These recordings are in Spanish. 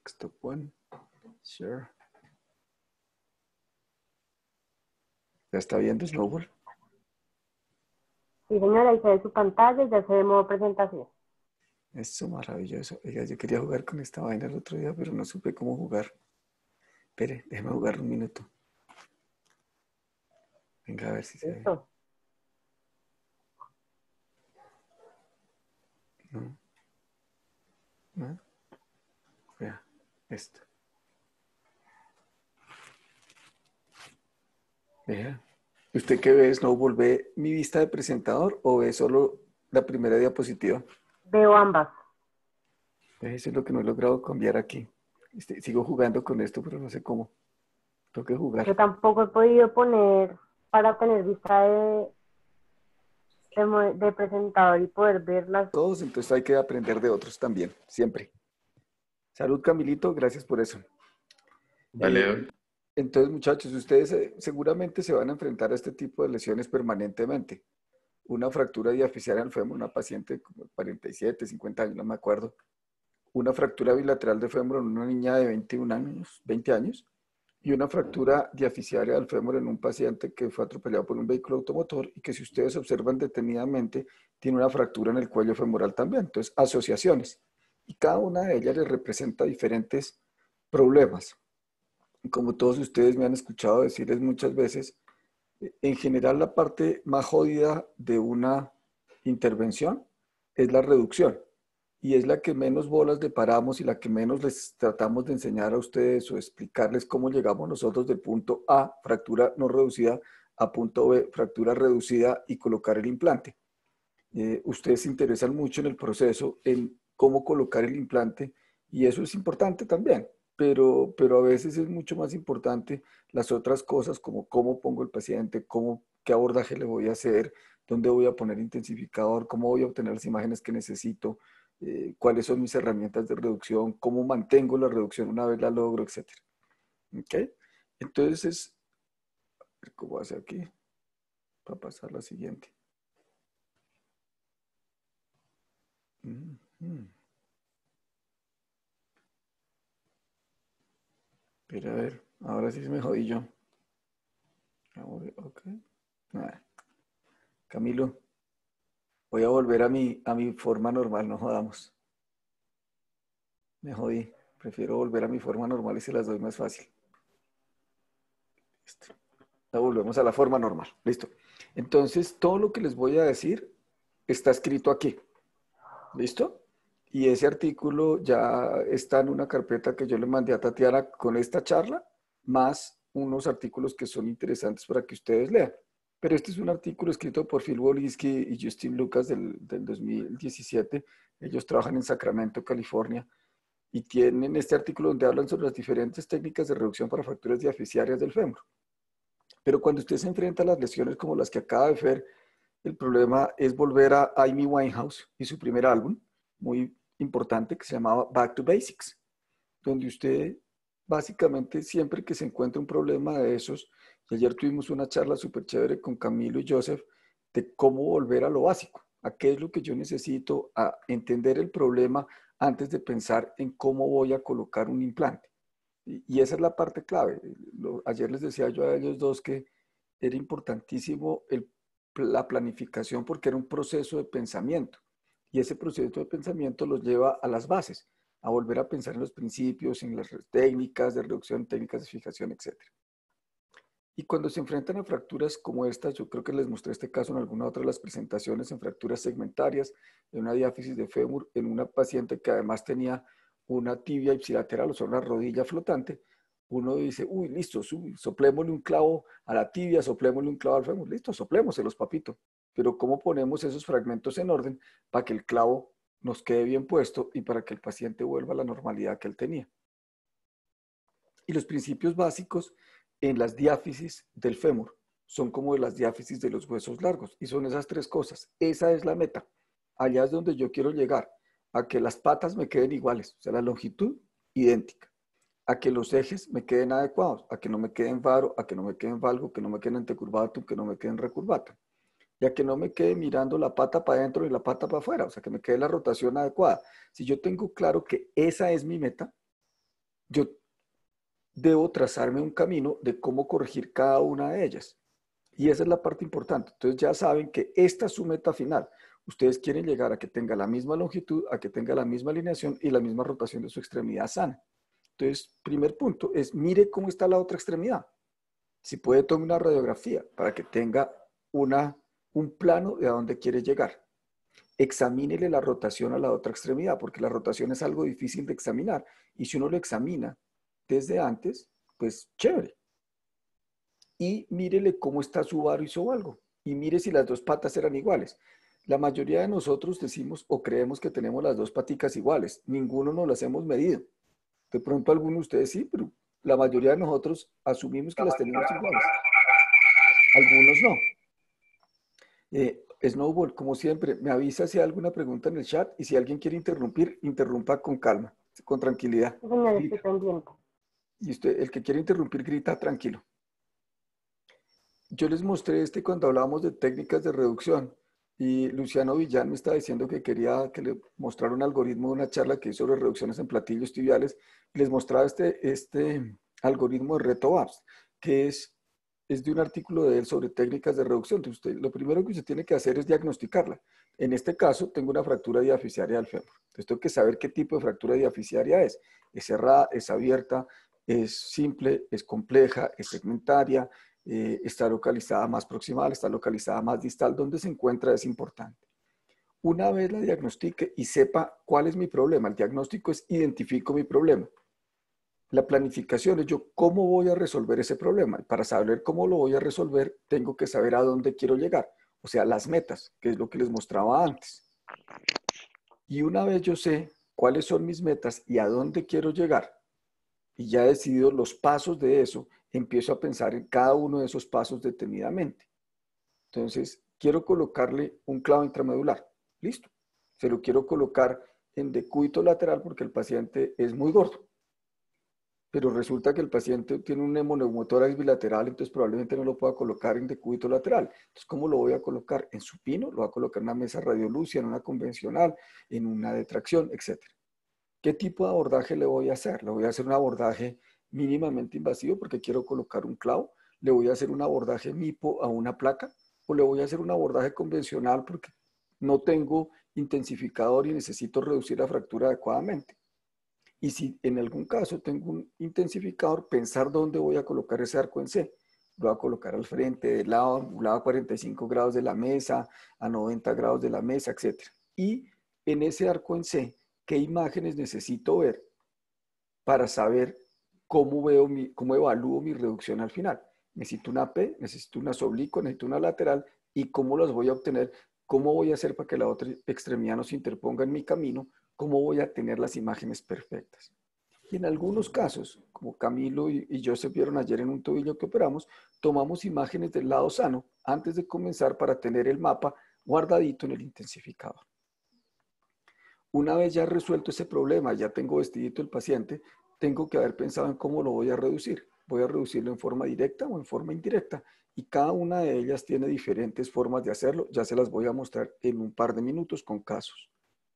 Desktop one. Sure. ¿Ya está viendo Snowball? Sí, señora, ahí se ve su pantalla y ya se ve modo presentación. Eso maravilloso. Oiga, yo quería jugar con esta vaina el otro día, pero no supe cómo jugar. Espere, déjeme jugar un minuto. Venga, a ver si se ve. Listo. No, no. Vea, esto. Vea. ¿Usted qué ve, Snowball? ¿Ve mi vista de presentador o ve solo la primera diapositiva? Veo ambas. Eso es lo que no he logrado cambiar aquí. Sigo jugando con esto, pero no sé cómo. Tengo que Yo jugar. tampoco he podido poner para tener vista de presentador y poder verlas. Todos, entonces hay que aprender de otros también, siempre. Salud, Camilito, gracias por eso. Vale, Entonces, muchachos, ustedes seguramente se van a enfrentar a este tipo de lesiones permanentemente. Una fractura diaficial al fémur, una paciente como 47, 50 años, no me acuerdo. Una fractura bilateral de fémur en una niña de 21 años, 20 años. Y una fractura diaficiaria al fémur en un paciente que fue atropellado por un vehículo automotor y que si ustedes observan detenidamente, tiene una fractura en el cuello femoral también. Entonces, asociaciones. Y cada una de ellas les representa diferentes problemas. Y como todos ustedes me han escuchado decirles muchas veces, en general la parte más jodida de una intervención es la reducción y es la que menos bolas le paramos y la que menos les tratamos de enseñar a ustedes o explicarles cómo llegamos nosotros del punto A, fractura no reducida, a punto B, fractura reducida y colocar el implante. Ustedes se interesan mucho en el proceso, en cómo colocar el implante, y eso es importante también, pero a veces es mucho más importante las otras cosas como cómo pongo el paciente, qué abordaje le voy a hacer, dónde voy a poner intensificador, cómo voy a obtener las imágenes que necesito, cuáles son mis herramientas de reducción, cómo mantengo la reducción una vez la logro, etcétera. ¿Ok? Entonces, ¿cómo hace aquí? Para pasar a la siguiente. Mm -hmm. Pero a ver, ahora sí me jodí yo. Ok. Ah, Camilo, voy a volver a mi forma normal, no jodamos. Me jodí. Prefiero volver a mi forma normal y se las doy más fácil. Listo. Ya volvemos a la forma normal. Listo. Entonces, todo lo que les voy a decir está escrito aquí. ¿Listo? Y ese artículo ya está en una carpeta que yo le mandé a Tatiana con esta charla, más unos artículos que son interesantes para que ustedes lean. Pero este es un artículo escrito por Phil Wolinski y Justin Lucas del 2017. Ellos trabajan en Sacramento, California, y tienen este artículo donde hablan sobre las diferentes técnicas de reducción para fracturas diaficiarias del fémur. Pero cuando usted se enfrenta a las lesiones como las que acaba de ver, el problema es volver a Amy Winehouse y su primer álbum, muy importante, que se llamaba Back to Basics, donde usted básicamente siempre que se encuentra un problema de esos, y ayer tuvimos una charla súper chévere con Camilo y Joseph, de cómo volver a lo básico, a qué es lo que yo necesito, a entender el problema antes de pensar en cómo voy a colocar un implante. Y esa es la parte clave. Ayer les decía yo a ellos dos que era importantísimo la planificación porque era un proceso de pensamiento. Y ese proceso de pensamiento los lleva a las bases, a volver a pensar en los principios, en las técnicas de reducción, técnicas de fijación, etc. Y cuando se enfrentan a fracturas como estas, yo creo que les mostré este caso en alguna otra de las presentaciones, en fracturas segmentarias, en una diáfisis de fémur, en una paciente que además tenía una tibia ipsilateral, o sea, una rodilla flotante, uno dice, uy, listo, soplémosle un clavo a la tibia, soplémosle un clavo al fémur, listo, soplémoselos, papito. Pero ¿cómo ponemos esos fragmentos en orden para que el clavo nos quede bien puesto y para que el paciente vuelva a la normalidad que él tenía? Y los principios básicos en las diáfisis del fémur son como las diáfisis de los huesos largos y son esas tres cosas. Esa es la meta. Allá es donde yo quiero llegar, a que las patas me queden iguales, o sea, la longitud idéntica, a que los ejes me queden adecuados, a que no me queden varo, a que no me queden valgo, que no me queden antecurvatum, que no me queden recurvatum, y a que no me quede mirando la pata para adentro y la pata para afuera, o sea, que me quede la rotación adecuada. Si yo tengo claro que esa es mi meta, yo debo trazarme un camino de cómo corregir cada una de ellas. Y esa es la parte importante. Entonces ya saben que esta es su meta final. Ustedes quieren llegar a que tenga la misma longitud, a que tenga la misma alineación y la misma rotación de su extremidad sana. Entonces, primer punto es mire cómo está la otra extremidad. Si puede, tome una radiografía para que tenga un plano de a dónde quiere llegar. Examínele la rotación a la otra extremidad, porque la rotación es algo difícil de examinar. Y si uno lo examina desde antes, pues chévere. Y mírele cómo está su varo y su valgo. Y mire si las dos patas eran iguales. La mayoría de nosotros decimos o creemos que tenemos las dos paticas iguales. Ninguno nos las hemos medido. De pronto algunos de ustedes sí, pero la mayoría de nosotros asumimos que las tenemos iguales. Algunos no. Snowball, como siempre, me avisa si hay alguna pregunta en el chat y si alguien quiere interrumpir, interrumpa con calma, con tranquilidad. Sí, señor, estoy pendiente. Y usted, el que quiere interrumpir, grita tranquilo. Yo les mostré cuando hablábamos de técnicas de reducción y Luciano Villán me estaba diciendo que quería que le mostrara un algoritmo de una charla que hizo sobre reducciones en platillos tibiales. Les mostraba este algoritmo de Reto Babs, que es de un artículo de él sobre técnicas de reducción. Entonces lo primero que usted tiene que hacer es diagnosticarla. En este caso, tengo una fractura diaficiaria del fémur. Entonces tengo que saber qué tipo de fractura diaficiaria es. ¿Es cerrada, es abierta, es simple, es compleja, es segmentaria? Está localizada más proximal, está localizada más distal, ¿dónde se encuentra? Es importante. Una vez la diagnostique y sepa cuál es mi problema, el diagnóstico es identifico mi problema. La planificación es yo cómo voy a resolver ese problema. Para saber cómo lo voy a resolver, tengo que saber a dónde quiero llegar. O sea, las metas, que es lo que les mostraba antes. Y una vez yo sé cuáles son mis metas y a dónde quiero llegar, y ya he decidido los pasos de eso, empiezo a pensar en cada uno de esos pasos detenidamente. Entonces, quiero colocarle un clavo intramedular. Listo. Se lo quiero colocar en decúbito lateral porque el paciente es muy gordo. Pero resulta que el paciente tiene un hemoneumotórax bilateral, entonces probablemente no lo pueda colocar en decúbito lateral. Entonces, ¿cómo lo voy a colocar? En supino, lo voy a colocar en una mesa radiolucia, en una convencional, en una de tracción, etc. ¿Qué tipo de abordaje le voy a hacer? Le voy a hacer un abordaje mínimamente invasivo porque quiero colocar un clavo. Le voy a hacer un abordaje MIPO a una placa o le voy a hacer un abordaje convencional porque no tengo intensificador y necesito reducir la fractura adecuadamente. Y si en algún caso tengo un intensificador, pensar dónde voy a colocar ese arco en C. Lo voy a colocar al frente, del lado, angulado a 45 grados de la mesa, a 90 grados de la mesa, etc. Y en ese arco en C, ¿qué imágenes necesito ver para saber cómo evalúo mi reducción al final? Necesito una P, necesito una oblicua, necesito una lateral y cómo las voy a obtener, cómo voy a hacer para que la otra extremidad no se interponga en mi camino, cómo voy a tener las imágenes perfectas. Y en algunos casos, como Camilo y Joseph vieron ayer en un tobillo que operamos, tomamos imágenes del lado sano antes de comenzar para tener el mapa guardadito en el intensificador. Una vez ya resuelto ese problema, ya tengo vestidito el paciente, tengo que haber pensado en cómo lo voy a reducir. Voy a reducirlo en forma directa o en forma indirecta. Y cada una de ellas tiene diferentes formas de hacerlo. Ya se las voy a mostrar en un par de minutos con casos.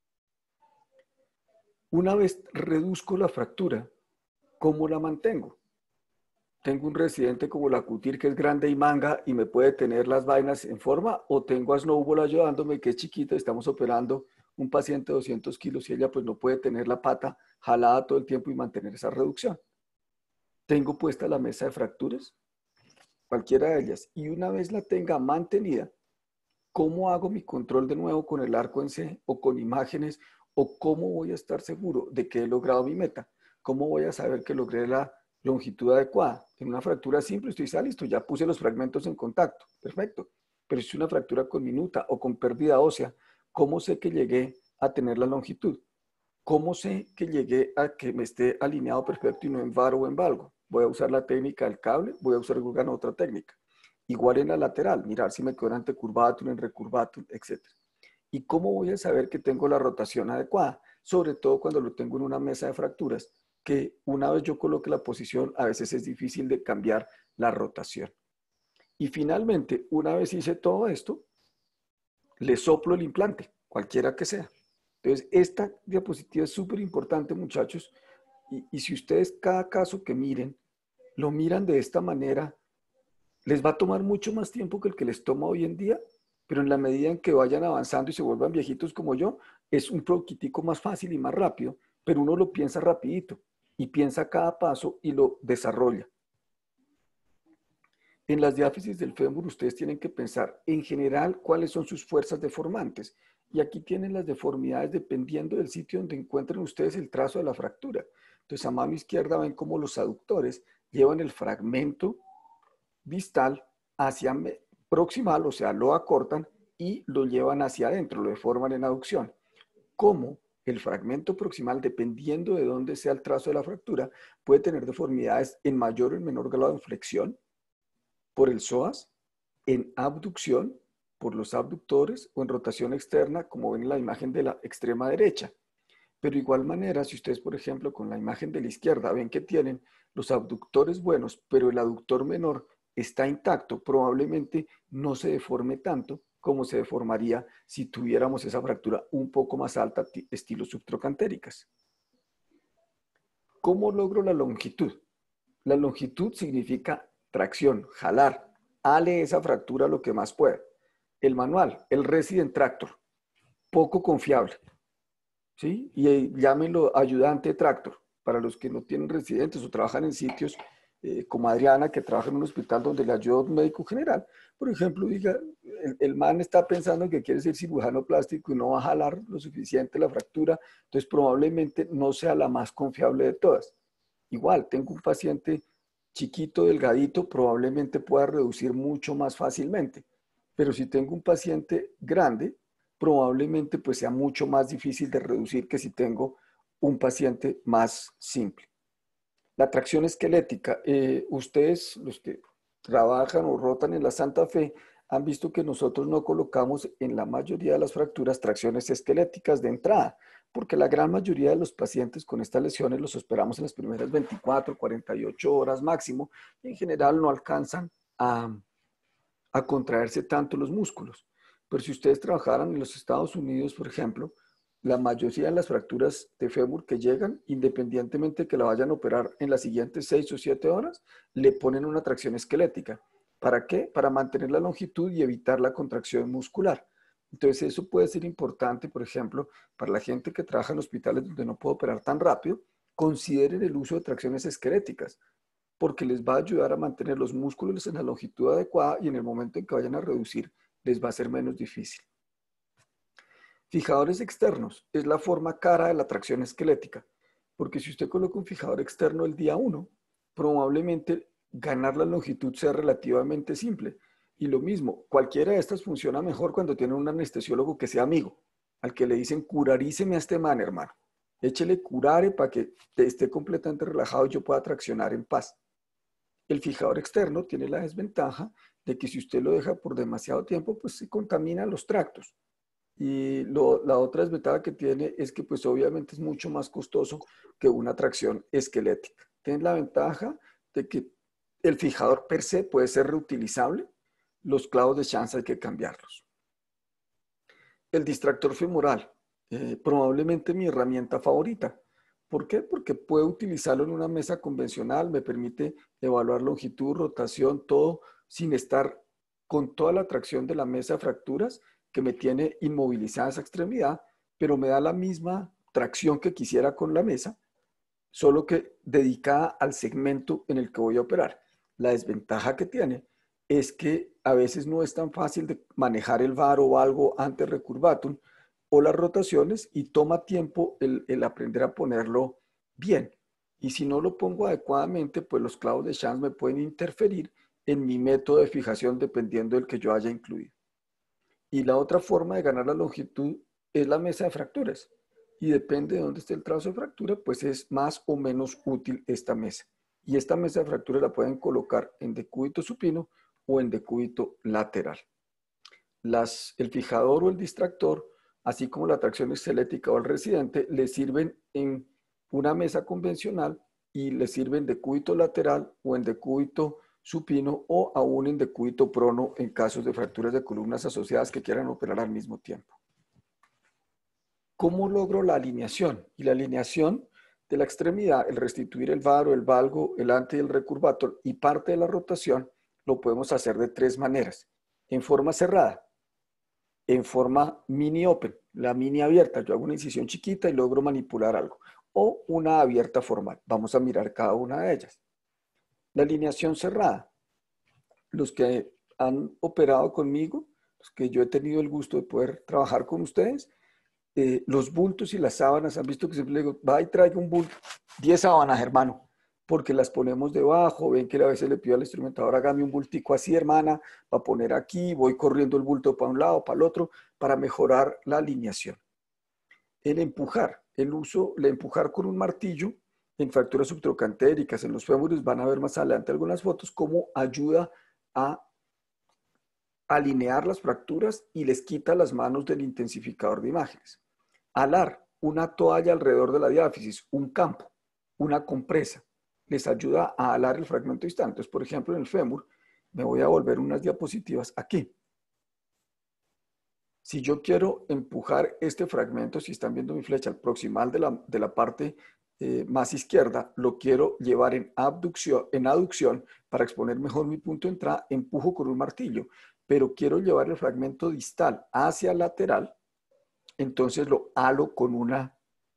Una vez reduzco la fractura, ¿cómo la mantengo? Tengo un residente como la Cutir que es grande y manga y me puede tener las vainas en forma, o tengo a Snowball ayudándome que es chiquita y estamos operando un paciente de 200 kilos y ella pues no puede tener la pata jalada todo el tiempo y mantener esa reducción. Tengo puesta la mesa de fracturas, cualquiera de ellas, y una vez la tenga mantenida, ¿cómo hago mi control de nuevo con el arco en C o con imágenes? ¿O cómo voy a estar seguro de que he logrado mi meta? ¿Cómo voy a saber que logré la longitud adecuada? En una fractura simple estoy listo, ya puse los fragmentos en contacto, perfecto. Pero si es una fractura con minuta o con pérdida ósea, ¿cómo sé que llegué a tener la longitud? ¿Cómo sé que llegué a que me esté alineado perfecto y no en varo o en valgo? Voy a usar la técnica del cable, voy a usar alguna otra técnica. Igual en la lateral, mirar si me quedo en antecurvatum, en recurvatum, etc. ¿Y cómo voy a saber que tengo la rotación adecuada? Sobre todo cuando lo tengo en una mesa de fracturas, que una vez yo coloque la posición, a veces es difícil de cambiar la rotación. Y finalmente, una vez hice todo esto, le soplo el implante, cualquiera que sea. Entonces, esta diapositiva es súper importante, muchachos, Y si ustedes cada caso que miren, lo miran de esta manera, les va a tomar mucho más tiempo que el que les toma hoy en día, pero en la medida en que vayan avanzando y se vuelvan viejitos como yo, es un poquitico más fácil y más rápido, pero uno lo piensa rapidito y piensa cada paso y lo desarrolla. En las diáfisis del fémur ustedes tienen que pensar en general cuáles son sus fuerzas deformantes. Y aquí tienen las deformidades dependiendo del sitio donde encuentren ustedes el trazo de la fractura. Entonces a mano izquierda ven cómo los aductores llevan el fragmento distal hacia proximal, o sea, lo acortan y lo llevan hacia adentro, lo deforman en aducción. Como el fragmento proximal, dependiendo de dónde sea el trazo de la fractura, puede tener deformidades en mayor o en menor grado de flexión por el psoas, en abducción por los abductores o en rotación externa, como ven en la imagen de la extrema derecha. Pero de igual manera, si ustedes, por ejemplo, con la imagen de la izquierda ven que tienen los abductores buenos, pero el aductor menor está intacto, probablemente no se deforme tanto como se deformaría si tuviéramos esa fractura un poco más alta, estilo subtrocantéricas. ¿Cómo logro la longitud? La longitud significa tracción, jalar. Ale esa fractura lo que más pueda. El manual, el Resident Tractor, poco confiable. ¿Sí? Y llámenlo ayudante tractor, para los que no tienen residentes o trabajan en sitios como Adriana, que trabaja en un hospital donde le ayuda un médico general. Por ejemplo, diga, el man está pensando que quiere ser cirujano plástico y no va a jalar lo suficiente la fractura, entonces probablemente no sea la más confiable de todas. Igual, tengo un paciente chiquito, delgadito, probablemente pueda reducir mucho más fácilmente. Pero si tengo un paciente grande, probablemente pues sea mucho más difícil de reducir que si tengo un paciente más simple. La tracción esquelética. Ustedes, los que trabajan o rotan en la Santa Fe, han visto que nosotros no colocamos en la mayoría de las fracturas tracciones esqueléticas de entrada, porque la gran mayoría de los pacientes con estas lesiones los esperamos en las primeras 24, 48 horas máximo, y en general no alcanzan a contraerse tanto los músculos. Pero si ustedes trabajaran en los Estados Unidos, por ejemplo, la mayoría de las fracturas de fémur que llegan, independientemente de que la vayan a operar en las siguientes 6 o 7 horas, le ponen una tracción esquelética. ¿Para qué? Para mantener la longitud y evitar la contracción muscular. Entonces eso puede ser importante, por ejemplo, para la gente que trabaja en hospitales donde no puede operar tan rápido, consideren el uso de tracciones esqueléticas, porque les va a ayudar a mantener los músculos en la longitud adecuada y en el momento en que vayan a reducir, les va a ser menos difícil. Fijadores externos es la forma cara de la tracción esquelética, porque si usted coloca un fijador externo el día 1, probablemente ganar la longitud sea relativamente simple. Y lo mismo, cualquiera de estas funciona mejor cuando tiene un anestesiólogo que sea amigo, al que le dicen curaríceme a este man, hermano. Échele curare para que esté completamente relajado y yo pueda traccionar en paz. El fijador externo tiene la desventaja de que si usted lo deja por demasiado tiempo, pues se contaminan los tractos. Y la otra desventaja que tiene es que pues obviamente es mucho más costoso que una tracción esquelética. Tiene la ventaja de que el fijador per se puede ser reutilizable, los clavos de chance hay que cambiarlos. El distractor femoral, probablemente mi herramienta favorita. ¿Por qué? Porque puedo utilizarlo en una mesa convencional, me permite evaluar longitud, rotación, todo sin estar con toda la tracción de la mesa de fracturas que me tiene inmovilizada esa extremidad, pero me da la misma tracción que quisiera con la mesa, solo que dedicada al segmento en el que voy a operar. La desventaja que tiene es que a veces no es tan fácil de manejar el varo o algo ante recurvatum o las rotaciones y toma tiempo el aprender a ponerlo bien. Y si no lo pongo adecuadamente, pues los clavos de chance me pueden interferir en mi método de fijación dependiendo del que yo haya incluido. Y la otra forma de ganar la longitud es la mesa de fracturas. Y depende de dónde esté el trazo de fractura, pues es más o menos útil esta mesa. Y esta mesa de fractura la pueden colocar en decúbito supino o en decúbito lateral. El fijador o el distractor, así como la tracción esquelética o el residente, le sirven en una mesa convencional y le sirven de decúbito lateral o en decúbito supino o aún en decúbito prono en casos de fracturas de columnas asociadas que quieran operar al mismo tiempo. ¿Cómo logro la alineación? Y la alineación de la extremidad, el restituir el varo, el valgo, el ante y el recurvator y parte de la rotación, lo podemos hacer de tres maneras. En forma cerrada, en forma mini open, la mini abierta, yo hago una incisión chiquita y logro manipular algo, o una abierta formal. Vamos a mirar cada una de ellas. La alineación cerrada, los que han operado conmigo, los que yo he tenido el gusto de poder trabajar con ustedes, los bultos y las sábanas, han visto que siempre le digo, va y traiga un bulto, 10 sábanas, hermano, porque las ponemos debajo, ven que a veces le pido al instrumentador, hágame un bultico así, hermana, para poner aquí, voy corriendo el bulto para un lado, para el otro, para mejorar la alineación. El empujar, el empujar con un martillo en fracturas subtrocantéricas, en los fémures, van a ver más adelante algunas fotos, cómo ayuda a alinear las fracturas y les quita las manos del intensificador de imágenes. Alar una toalla alrededor de la diáfisis, un campo, una compresa, les ayuda a alar el fragmento distal. Entonces, por ejemplo, en el fémur, me voy a volver unas diapositivas aquí. Si yo quiero empujar este fragmento, si están viendo mi flecha, el proximal de la parte más izquierda, lo quiero llevar en aducción para exponer mejor mi punto de entrada, empujo con un martillo, pero quiero llevar el fragmento distal hacia el lateral, entonces lo halo con una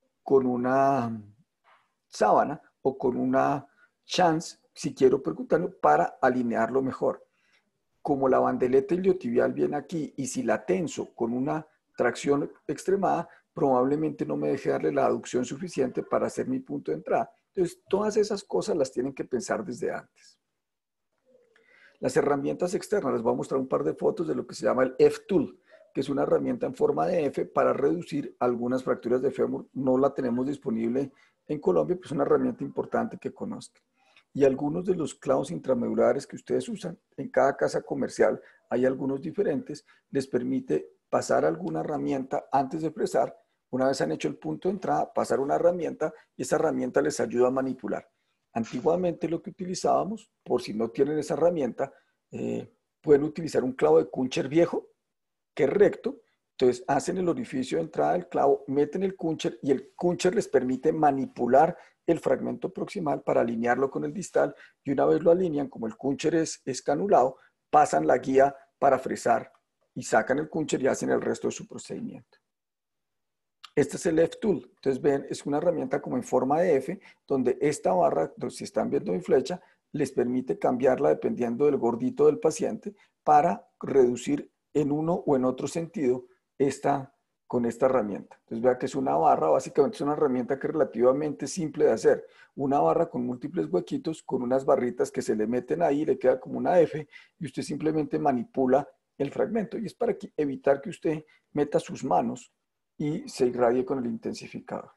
sábana o con una chance, si quiero percutarlo, para alinearlo mejor. Como la bandeleta iliotibial viene aquí y si la tenso con una tracción extremada, probablemente no me deje darle la aducción suficiente para hacer mi punto de entrada. Entonces, todas esas cosas las tienen que pensar desde antes. Las herramientas externas, les voy a mostrar un par de fotos de lo que se llama el F-Tool, que es una herramienta en forma de F para reducir algunas fracturas de fémur. No la tenemos disponible en Colombia, pero es una herramienta importante que conozcan. Y algunos de los clavos intramedulares que ustedes usan, en cada casa comercial hay algunos diferentes, les permite pasar alguna herramienta antes de presar. Una vez han hecho el punto de entrada, pasar una herramienta y esa herramienta les ayuda a manipular. Antiguamente lo que utilizábamos, por si no tienen esa herramienta, pueden utilizar un clavo de cúncher viejo, que es recto. Entonces hacen el orificio de entrada del clavo, meten el cúncher y el cúncher les permite manipular el fragmento proximal para alinearlo con el distal y una vez lo alinean, como el cúncher es canulado, pasan la guía para fresar y sacan el cúncher y hacen el resto de su procedimiento. Este es el F-Tool. Entonces ven, es una herramienta como en forma de F, donde esta barra, si están viendo mi flecha, les permite cambiarla dependiendo del gordito del paciente para reducir en uno o en otro sentido con esta herramienta. Entonces vea que es una barra, básicamente es una herramienta que es relativamente simple de hacer. Una barra con múltiples huequitos, con unas barritas que se le meten ahí, le queda como una F y usted simplemente manipula el fragmento. Y es para evitar que usted meta sus manos y se irradie con el intensificador.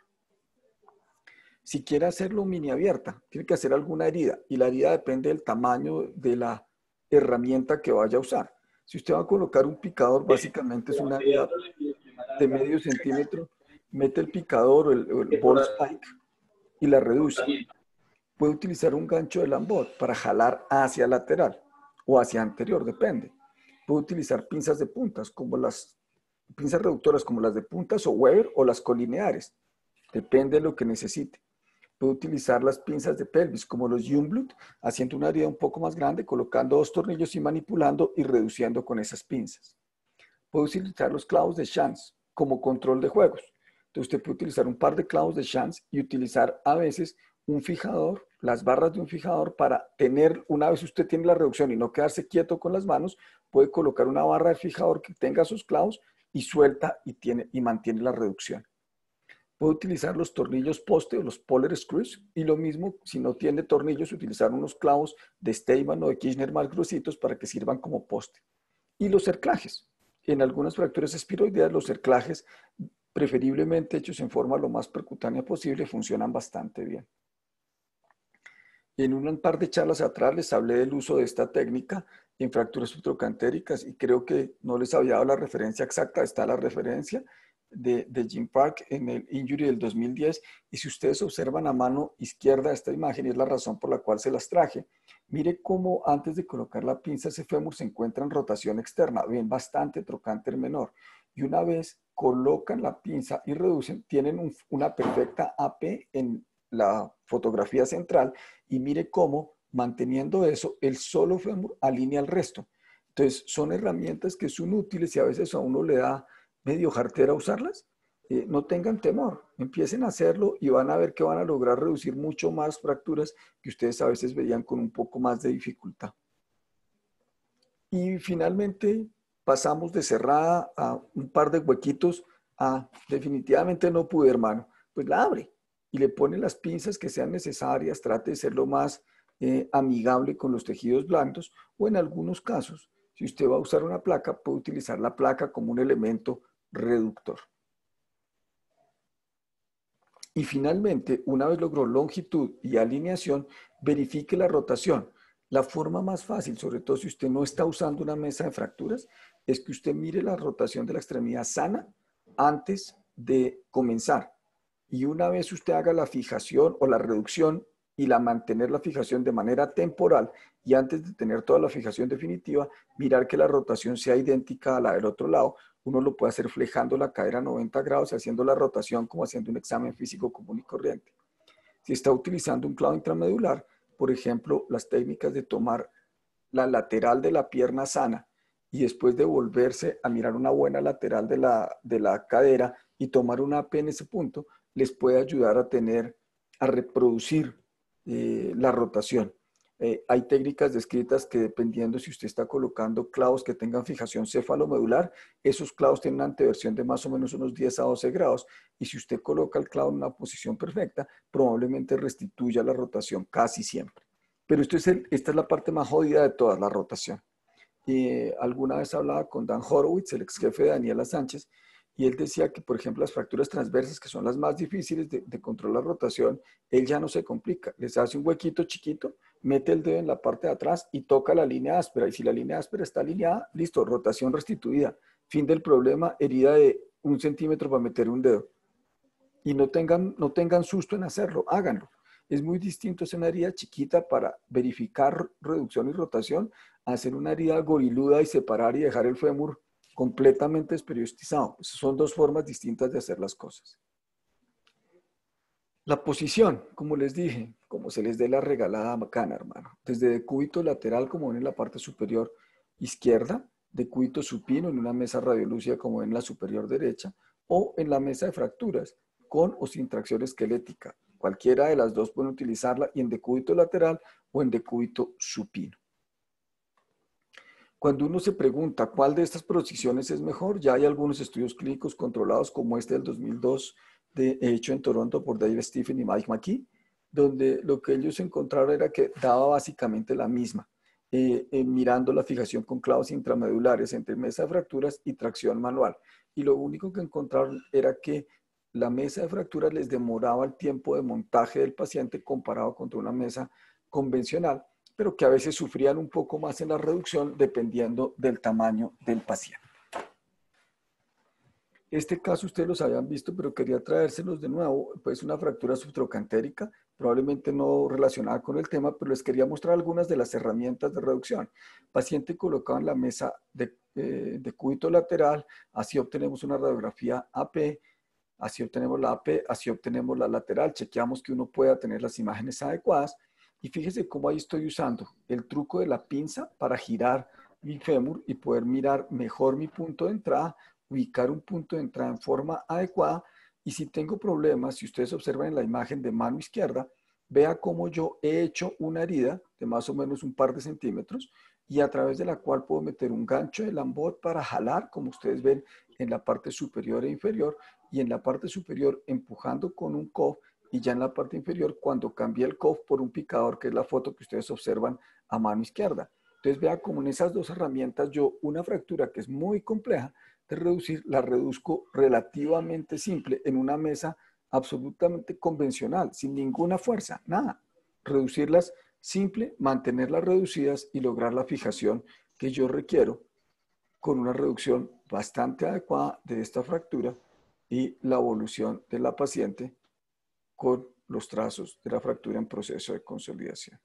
Si quiere hacerlo mini abierta, tiene que hacer alguna herida y la herida depende del tamaño de la herramienta que vaya a usar. Si usted va a colocar un picador, básicamente es una herida de medio centímetro, mete el picador o el ball spike y la reduce. Puede utilizar un gancho de Lambot para jalar hacia lateral o hacia anterior, depende. Puede utilizar pinzas de puntas, como las pinzas reductoras como las de puntas o Weber o las colineares. Depende de lo que necesite. Puede utilizar las pinzas de pelvis como los Jungblut, haciendo una herida un poco más grande, colocando 2 tornillos y manipulando y reduciendo con esas pinzas. Puede utilizar los clavos de Chance como control de juegos. Entonces usted puede utilizar un par de clavos de Chance y utilizar a veces un fijador, las barras de un fijador para tener, una vez usted tiene la reducción y no quedarse quieto con las manos, puede colocar una barra de fijador que tenga sus clavos y suelta y mantiene la reducción. Puede utilizar los tornillos poste o los Polar Screws y lo mismo, si no tiene tornillos, utilizar unos clavos de Steinmann o de Kirchner más gruesitos para que sirvan como poste. Y los cerclajes. En algunas fracturas espiroideas, los cerclajes, preferiblemente hechos en forma lo más percutánea posible, funcionan bastante bien. En un par de charlas atrás les hablé del uso de esta técnica en fracturas subtrocantéricas y creo que no les había dado la referencia exacta. Está la referencia de Jim Park en el Injury del 2010 y si ustedes observan a mano izquierda esta imagen, y es la razón por la cual se las traje, mire cómo antes de colocar la pinza ese fémur se encuentra en rotación externa, bien bastante trocánter menor, y una vez colocan la pinza y reducen, tienen una perfecta AP en la fotografía central y mire cómo, manteniendo eso, el solo fémur alinea el resto. Entonces, son herramientas que son útiles y a veces a uno le da medio jartera usarlas. No tengan temor, empiecen a hacerlo y van a ver que van a lograr reducir mucho más fracturas que ustedes a veces veían con un poco más de dificultad. Y finalmente pasamos de cerrada a un par de huequitos a definitivamente no pude, hermano. Pues la abre y le pone las pinzas que sean necesarias, trate de ser lo más amigable con los tejidos blandos o en algunos casos, si usted va a usar una placa, puede utilizar la placa como un elemento reductor. Y finalmente, una vez logró longitud y alineación, verifique la rotación. La forma más fácil, sobre todo si usted no está usando una mesa de fracturas, es que usted mire la rotación de la extremidad sana antes de comenzar. Y una vez usted haga la fijación o la reducción y mantener la fijación de manera temporal y antes de tener toda la fijación definitiva, mirar que la rotación sea idéntica a la del otro lado. Uno lo puede hacer flejando la cadera a 90 grados y haciendo la rotación como haciendo un examen físico común y corriente. Si está utilizando un clavo intramedular, por ejemplo, las técnicas de tomar la lateral de la pierna sana y después de volverse a mirar una buena lateral de la cadera y tomar una AP en ese punto, les puede ayudar a reproducir la rotación. Hay técnicas descritas que dependiendo si usted está colocando clavos que tengan fijación cefalomedular, esos clavos tienen una anteversión de más o menos unos 10 a 12 grados y si usted coloca el clavo en una posición perfecta, probablemente restituya la rotación casi siempre. Pero esta es la parte más jodida de todas, la rotación. Alguna vez hablaba con Dan Horowitz, el ex jefe de Daniela Sánchez, y él decía que, por ejemplo, las fracturas transversas, que son las más difíciles de controlar la rotación, él ya no se complica. Les hace un huequito chiquito, mete el dedo en la parte de atrás y toca la línea áspera. Y si la línea áspera está alineada, listo, rotación restituida. Fin del problema, herida de 1 centímetro para meter un dedo. Y no tengan susto en hacerlo, háganlo. Es muy distinto hacer una herida chiquita para verificar reducción y rotación, a hacer una herida goriluda y separar y dejar el fémur completamente desperiostizado. Son dos formas distintas de hacer las cosas. La posición, como les dije, como se les dé la regalada bacana, hermano. Desde decúbito lateral, como ven en la parte superior izquierda, decúbito supino en una mesa radiolúcida, como ven en la superior derecha, o en la mesa de fracturas, con o sin tracción esquelética. Cualquiera de las dos pueden utilizarla y en decúbito lateral o en decúbito supino. Cuando uno se pregunta cuál de estas posiciones es mejor, ya hay algunos estudios clínicos controlados como este del 2002 hecho en Toronto por Dave Stephen y Mike McKee, donde lo que ellos encontraron era que daba básicamente la misma, mirando la fijación con clavos intramedulares entre mesa de fracturas y tracción manual. Y lo único que encontraron era que la mesa de fracturas les demoraba el tiempo de montaje del paciente comparado contra una mesa convencional, pero que a veces sufrían un poco más en la reducción dependiendo del tamaño del paciente. Este caso ustedes los habían visto, pero quería traérselos de nuevo. Pues una fractura subtrocantérica, probablemente no relacionada con el tema, pero les quería mostrar algunas de las herramientas de reducción. Paciente colocado en la mesa de cúbito lateral, así obtenemos una radiografía AP, así obtenemos la AP, así obtenemos la lateral, chequeamos que uno pueda tener las imágenes adecuadas. Y fíjese cómo ahí estoy usando el truco de la pinza para girar mi fémur y poder mirar mejor mi punto de entrada, ubicar un punto de entrada en forma adecuada. Y si tengo problemas, si ustedes observan en la imagen de mano izquierda, vea cómo yo he hecho una herida de más o menos un par de centímetros y a través de la cual puedo meter un gancho de Lambot para jalar, como ustedes ven en la parte superior e inferior, y en la parte superior empujando con un COF, y ya en la parte inferior cuando cambié el COF por un picador, que es la foto que ustedes observan a mano izquierda. Entonces vea como en esas dos herramientas yo una fractura que es muy compleja de reducir, la reduzco relativamente simple en una mesa absolutamente convencional, sin ninguna fuerza, nada. Reducirlas simple, mantenerlas reducidas y lograr la fijación que yo requiero con una reducción bastante adecuada de esta fractura y la evolución de la paciente con los trazos de la fractura en proceso de consolidación.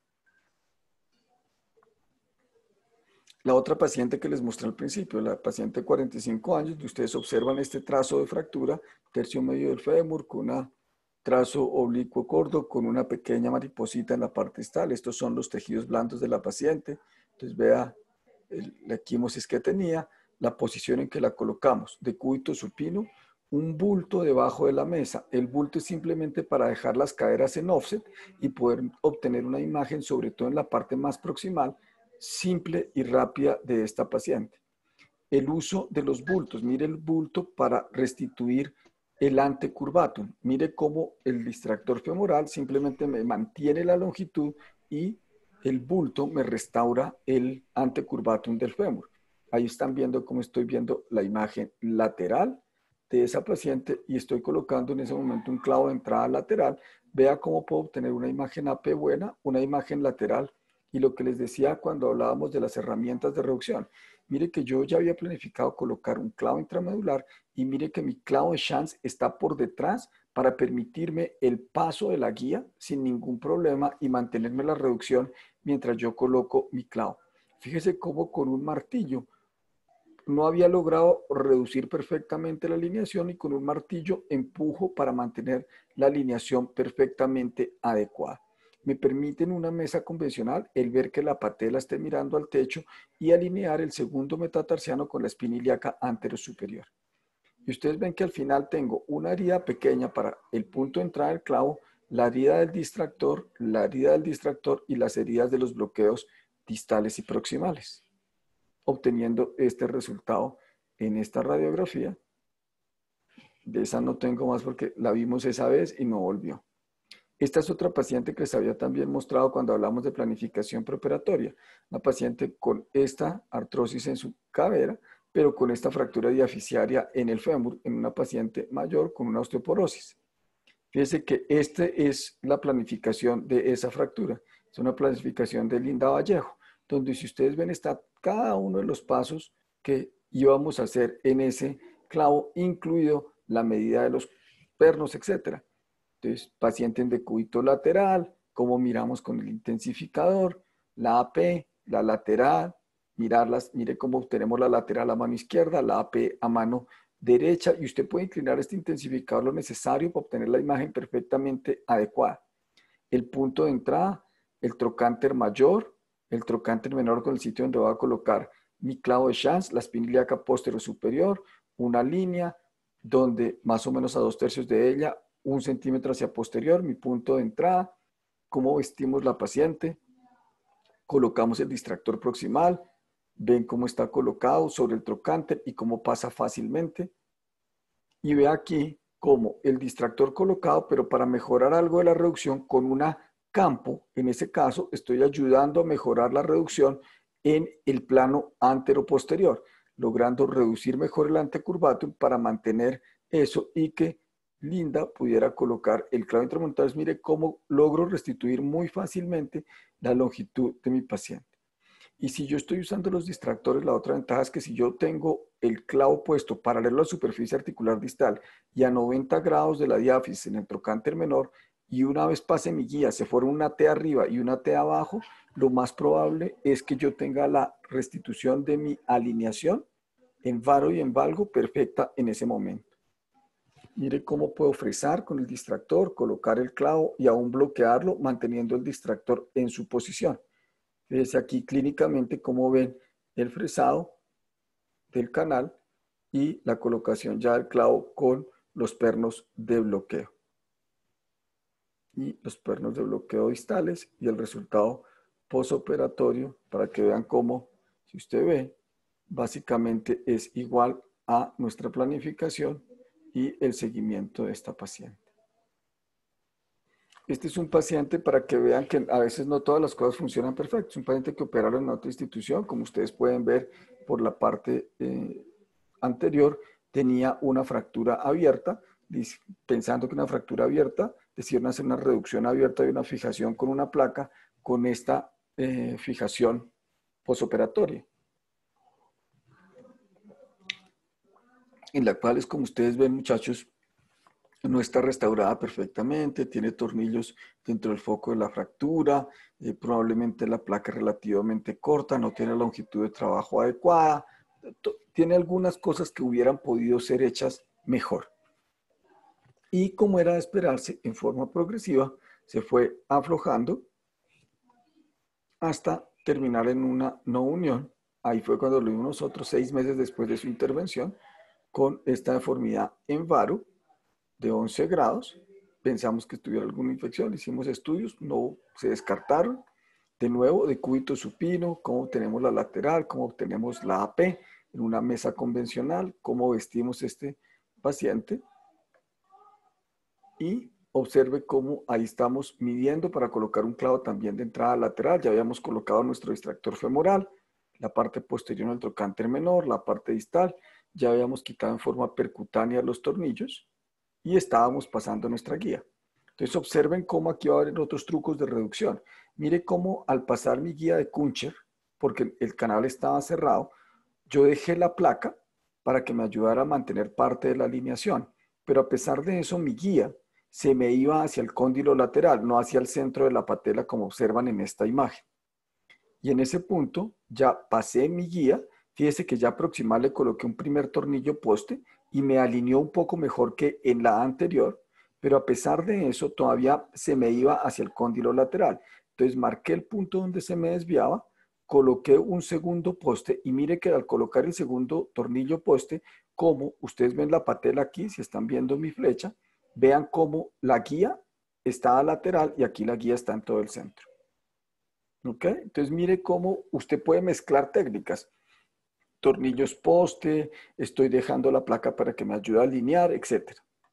La otra paciente que les mostré al principio, la paciente de 45 años, ustedes observan este trazo de fractura, tercio medio del fémur, con una trazo oblicuo corto con una pequeña mariposita en la parte distal. Estos son los tejidos blandos de la paciente. Entonces vea la equimosis que tenía, la posición en que la colocamos, decúbito supino, un bulto debajo de la mesa. El bulto es simplemente para dejar las caderas en offset y poder obtener una imagen, sobre todo en la parte más proximal, simple y rápida de esta paciente. El uso de los bultos. Mire el bulto para restituir el antecurvatum. Mire cómo el distractor femoral simplemente me mantiene la longitud y el bulto me restaura el antecurvatum del fémur. Ahí están viendo cómo estoy viendo la imagen lateral de esa paciente y estoy colocando en ese momento un clavo de entrada lateral. Vea cómo puedo obtener una imagen AP buena, una imagen lateral y lo que les decía cuando hablábamos de las herramientas de reducción. Mire que yo ya había planificado colocar un clavo intramedular y mire que mi clavo de Schanz está por detrás para permitirme el paso de la guía sin ningún problema y mantenerme la reducción mientras yo coloco mi clavo. Fíjese cómo con un martillo no había logrado reducir perfectamente la alineación y con un martillo empujo para mantener la alineación perfectamente adecuada. Me permite en una mesa convencional el ver que la patela esté mirando al techo y alinear el segundo metatarsiano con la espina ilíaca anterosuperior. Y ustedes ven que al final tengo una herida pequeña para el punto de entrada del clavo, la herida del distractor y las heridas de los bloqueos distales y proximales, obteniendo este resultado en esta radiografía. De esa no tengo más porque la vimos esa vez y no volvió. Esta es otra paciente que les había también mostrado cuando hablamos de planificación preoperatoria. Una paciente con esta artrosis en su cadera, pero con esta fractura diaficiaria en el fémur, en una paciente mayor con una osteoporosis. Fíjense que esta es la planificación de esa fractura. Es una planificación de Linda Vallejo, donde si ustedes ven está cada uno de los pasos que íbamos a hacer en ese clavo, incluido la medida de los pernos, etc. Entonces, paciente en decúbito lateral, cómo miramos con el intensificador, la AP, la lateral, mirarlas, mire cómo obtenemos la lateral a mano izquierda, la AP a mano derecha, y usted puede inclinar este intensificador lo necesario para obtener la imagen perfectamente adecuada. El punto de entrada, el trocánter mayor, el trocánter menor con el sitio donde voy a colocar mi clavo de Schanz, la espina ilíaca posterior superior, una línea donde más o menos a 2/3 de ella, 1 centímetro hacia posterior, mi punto de entrada, cómo vestimos la paciente, colocamos el distractor proximal, ven cómo está colocado sobre el trocánter y cómo pasa fácilmente. Y ve aquí cómo el distractor colocado, pero para mejorar algo de la reducción con una campo, en ese caso estoy ayudando a mejorar la reducción en el plano antero-posterior, logrando reducir mejor el antecurvatum para mantener eso y que Linda pudiera colocar el clavo intramontario. Mire cómo logro restituir muy fácilmente la longitud de mi paciente. Y si yo estoy usando los distractores, la otra ventaja es que si yo tengo el clavo puesto paralelo a la superficie articular distal y a 90 grados de la diáfisis en el trocánter menor, y una vez pase mi guía, se forma una T arriba y una T abajo, lo más probable es que yo tenga la restitución de mi alineación en varo y en valgo perfecta en ese momento. Mire cómo puedo fresar con el distractor, colocar el clavo y aún bloquearlo manteniendo el distractor en su posición. Fíjense aquí clínicamente cómo ven el fresado del canal y la colocación ya del clavo con los pernos de bloqueo. Y los pernos de bloqueo distales y el resultado posoperatorio para que vean cómo, si usted ve, básicamente es igual a nuestra planificación y el seguimiento de esta paciente. Este es un paciente para que vean que a veces no todas las cosas funcionan perfecto. Es un paciente que operaron en otra institución, como ustedes pueden ver por la parte anterior, tenía una fractura abierta, pensando que una fractura abierta, decidieron hacer una reducción abierta y una fijación con una placa con esta fijación posoperatoria, en la cual es como ustedes ven, muchachos, no está restaurada perfectamente, tiene tornillos dentro del foco de la fractura, probablemente la placa es relativamente corta, no tiene longitud de trabajo adecuada, tiene algunas cosas que hubieran podido ser hechas mejor. Y como era de esperarse, en forma progresiva, se fue aflojando hasta terminar en una no unión. Ahí fue cuando lo vimos nosotros 6 meses después de su intervención con esta deformidad en varo de 11 grados. Pensamos que tuviera alguna infección, hicimos estudios, no se descartaron. De nuevo, de cúbito supino, cómo obtenemos la lateral, cómo obtenemos la AP en una mesa convencional, cómo vestimos este paciente. Y observe cómo ahí estamos midiendo para colocar un clavo también de entrada lateral. Ya habíamos colocado nuestro distractor femoral, la parte posterior del trocánter menor, la parte distal. Ya habíamos quitado en forma percutánea los tornillos y estábamos pasando nuestra guía. Entonces observen cómo aquí va a haber otros trucos de reducción. Mire cómo al pasar mi guía de Kuncher, porque el canal estaba cerrado, yo dejé la placa para que me ayudara a mantener parte de la alineación. Pero a pesar de eso, mi guía se me iba hacia el cóndilo lateral, no hacia el centro de la patela como observan en esta imagen. Y en ese punto ya pasé mi guía, fíjese que ya proximal le coloqué un primer tornillo poste y me alineó un poco mejor que en la anterior, pero a pesar de eso todavía se me iba hacia el cóndilo lateral. Entonces marqué el punto donde se me desviaba, coloqué un segundo poste y mire que al colocar el segundo tornillo poste, como ustedes ven la patela aquí, si están viendo mi flecha, vean cómo la guía está lateral y aquí la guía está en todo el centro. ¿Ok? Entonces mire cómo usted puede mezclar técnicas. Tornillos poste, estoy dejando la placa para que me ayude a alinear, etc.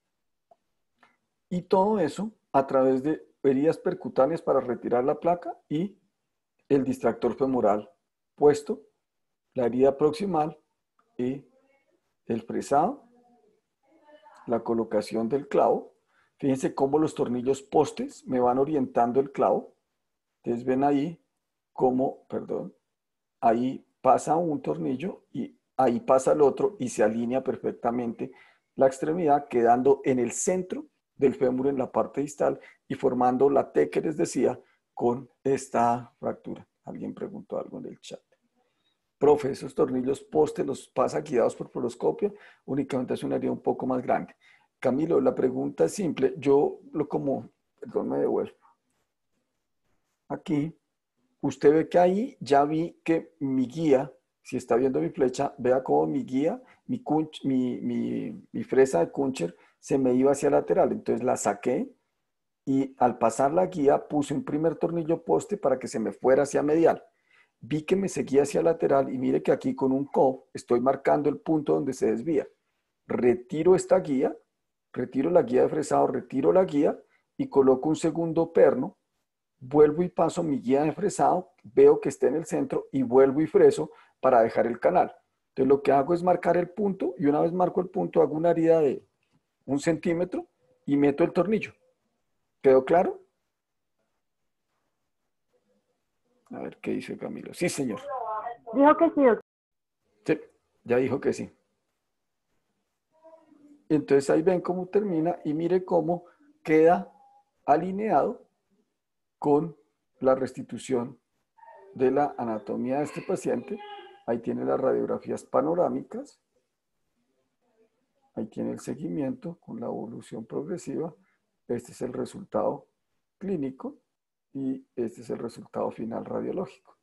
Y todo eso a través de heridas percutáneas para retirar la placa y el distractor femoral puesto, la herida proximal y el fresado, la colocación del clavo. Fíjense cómo los tornillos postes me van orientando el clavo. Ustedes ven ahí cómo, perdón, ahí pasa un tornillo y ahí pasa el otro y se alinea perfectamente la extremidad quedando en el centro del fémur en la parte distal y formando la T que les decía con esta fractura. Alguien preguntó algo en el chat. Profe, esos tornillos poste los pasa guiados por fluoroscopio, únicamente es una herida un poco más grande. Camilo, la pregunta es simple. Yo lo como, perdón, me devuelvo. Aquí, usted ve que ahí ya vi que mi guía, si está viendo mi flecha, vea cómo mi guía, mi fresa de Kuncher se me iba hacia lateral. Entonces la saqué y al pasar la guía puse un primer tornillo poste para que se me fuera hacia medial. Vi que me seguía hacia lateral y mire que aquí con un COV estoy marcando el punto donde se desvía. Retiro esta guía, retiro la guía de fresado, retiro la guía y coloco un segundo perno. Vuelvo y paso mi guía de fresado, veo que está en el centro y vuelvo y freso para dejar el canal. Entonces lo que hago es marcar el punto y una vez marco el punto hago una herida de 1 centímetro y meto el tornillo. ¿Quedó claro? A ver, ¿qué dice Camilo? Sí, señor. Dijo que sí, doctor. Sí, ya dijo que sí. Entonces ahí ven cómo termina y mire cómo queda alineado con la restitución de la anatomía de este paciente. Ahí tiene las radiografías panorámicas. Ahí tiene el seguimiento con la evolución progresiva. Este es el resultado clínico y este es el resultado final radiológico.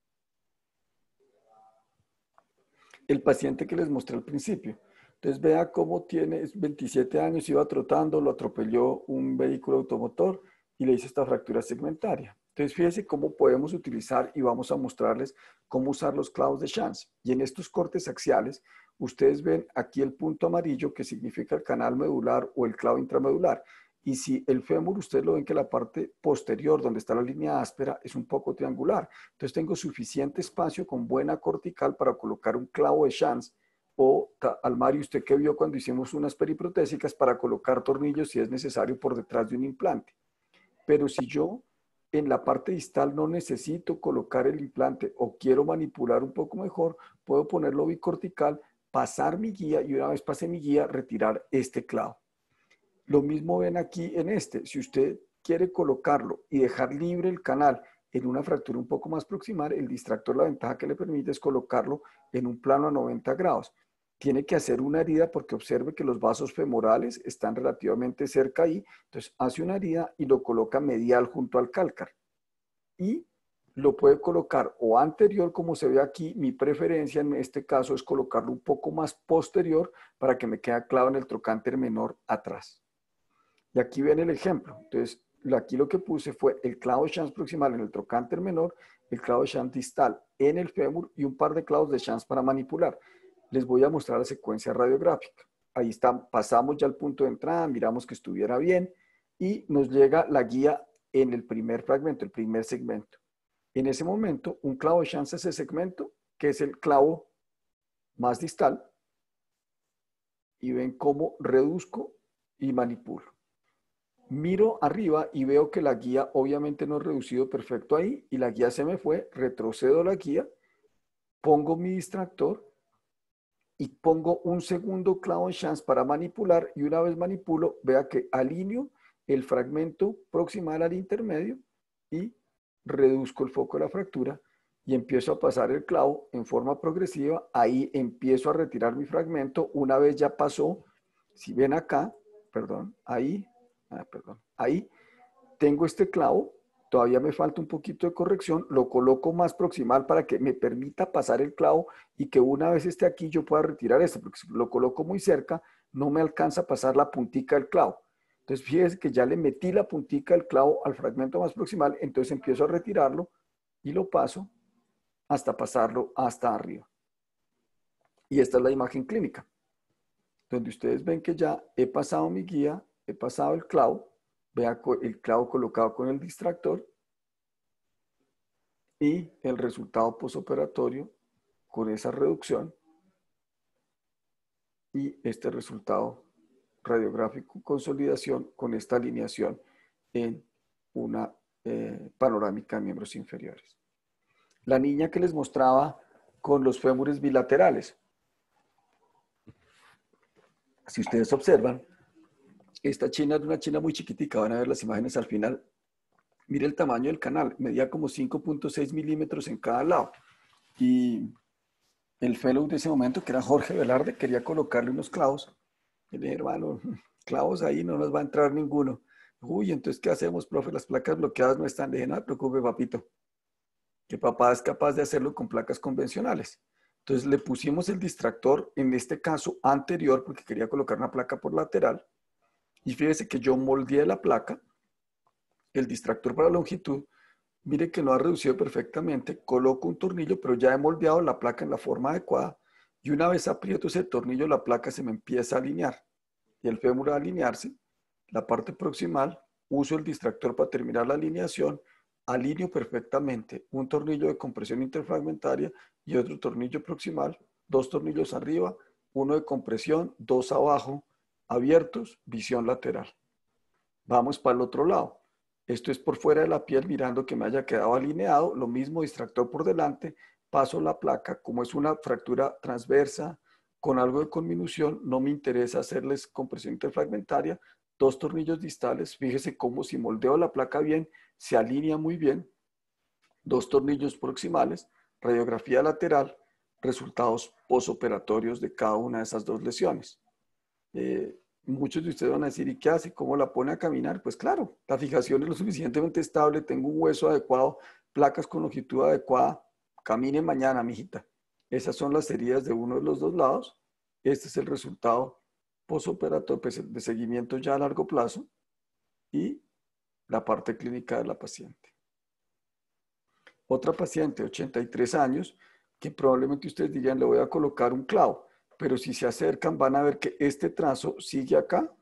El paciente que les mostré al principio. Entonces vea cómo tiene 27 años, iba trotando, lo atropelló un vehículo automotor y le hizo esta fractura segmentaria. Entonces fíjense cómo podemos utilizar y vamos a mostrarles cómo usar los clavos de Chance. Y en estos cortes axiales, ustedes ven aquí el punto amarillo que significa el canal medular o el clavo intramedular. Y si el fémur, ustedes lo ven que la parte posterior, donde está la línea áspera, es un poco triangular. Entonces tengo suficiente espacio con buena cortical para colocar un clavo de Chance o, Almario, usted que vio cuando hicimos unas periprotésicas para colocar tornillos si es necesario por detrás de un implante. Pero si yo en la parte distal no necesito colocar el implante o quiero manipular un poco mejor, puedo ponerlo bicortical, pasar mi guía y una vez pase mi guía, retirar este clavo. Lo mismo ven aquí en este. Si usted quiere colocarlo y dejar libre el canal en una fractura un poco más proximal, el distractor, la ventaja que le permite es colocarlo en un plano a 90 grados. tiene que hacer una herida porque observe que los vasos femorales están relativamente cerca ahí. Entonces hace una herida y lo coloca medial junto al cálcar. Y lo puede colocar o anterior, como se ve aquí. Mi preferencia en este caso es colocarlo un poco más posterior para que me quede clavo en el trocánter menor atrás. Y aquí ven el ejemplo. Entonces, aquí lo que puse fue el clavo de Schwann proximal en el trocánter menor, el clavo de Schwann distal en el fémur y un par de clavos de Schwann para manipular. Les voy a mostrar la secuencia radiográfica. Ahí está, pasamos ya al punto de entrada, miramos que estuviera bien y nos llega la guía en el primer fragmento, el primer segmento. En ese momento, un clavo de Schwann es ese segmento, que es el clavo más distal, y ven cómo reduzco y manipulo. Miro arriba y veo que la guía obviamente no es reducido perfecto ahí y la guía se me fue, retrocedo la guía, pongo mi distractor y pongo un segundo clavo de Schwann para manipular y una vez manipulo, vea que alineo el fragmento proximal al intermedio y reduzco el foco de la fractura y empiezo a pasar el clavo en forma progresiva. Ahí empiezo a retirar mi fragmento una vez ya pasó, si ven acá, perdón, ahí tengo este clavo, todavía me falta un poquito de corrección, lo coloco más proximal para que me permita pasar el clavo y que una vez esté aquí yo pueda retirar esto, porque si lo coloco muy cerca no me alcanza a pasar la puntica del clavo. Entonces fíjense que ya le metí la puntica del clavo al fragmento más proximal, entonces empiezo a retirarlo y lo paso hasta pasarlo hasta arriba. Y esta es la imagen clínica, donde ustedes ven que ya he pasado mi guía, he pasado el clavo, vea el clavo colocado con el distractor y el resultado postoperatorio con esa reducción y este resultado radiográfico consolidación con esta alineación en una panorámica de miembros inferiores. La niña que les mostraba con los fémures bilaterales. Si ustedes observan, esta china es una china muy chiquitica, van a ver las imágenes al final. Mire el tamaño del canal, medía como 5.6 milímetros en cada lado. Y el fellow de ese momento, que era Jorge Velarde, quería colocarle unos clavos. Y le dije, hermano, clavos ahí no nos va a entrar ninguno. Uy, entonces, ¿qué hacemos, profe? Las placas bloqueadas no están. Le dije, no se preocupe, papito, que papá es capaz de hacerlo con placas convencionales. Entonces le pusimos el distractor, en este caso anterior, porque quería colocar una placa por lateral. Y fíjese que yo moldeé la placa, el distractor para longitud, mire que lo ha reducido perfectamente, coloco un tornillo, pero ya he moldeado la placa en la forma adecuada, y una vez aprieto ese tornillo, la placa se me empieza a alinear, y el fémur a alinearse, la parte proximal, uso el distractor para terminar la alineación, alineo perfectamente un tornillo de compresión interfragmentaria y otro tornillo proximal, dos tornillos arriba, uno de compresión, dos abajo, abiertos, visión lateral. Vamos para el otro lado. Esto es por fuera de la piel, mirando que me haya quedado alineado. Lo mismo, distractor por delante. Paso la placa. Como es una fractura transversa con algo de conminución, no me interesa hacerles compresión interfragmentaria. Dos tornillos distales. Fíjese cómo si moldeo la placa bien, se alinea muy bien. Dos tornillos proximales. Radiografía lateral. Resultados posoperatorios de cada una de esas dos lesiones. Muchos de ustedes van a decir, ¿y qué hace? ¿Cómo la pone a caminar? Pues claro, la fijación es lo suficientemente estable, tengo un hueso adecuado, placas con longitud adecuada, camine mañana, mijita. Esas son las heridas de uno de los dos lados. Este es el resultado postoperatorio, pues, de seguimiento ya a largo plazo y la parte clínica de la paciente. Otra paciente, 83 años, que probablemente ustedes dirían, le voy a colocar un clavo. Pero si se acercan van a ver que este trazo sigue acá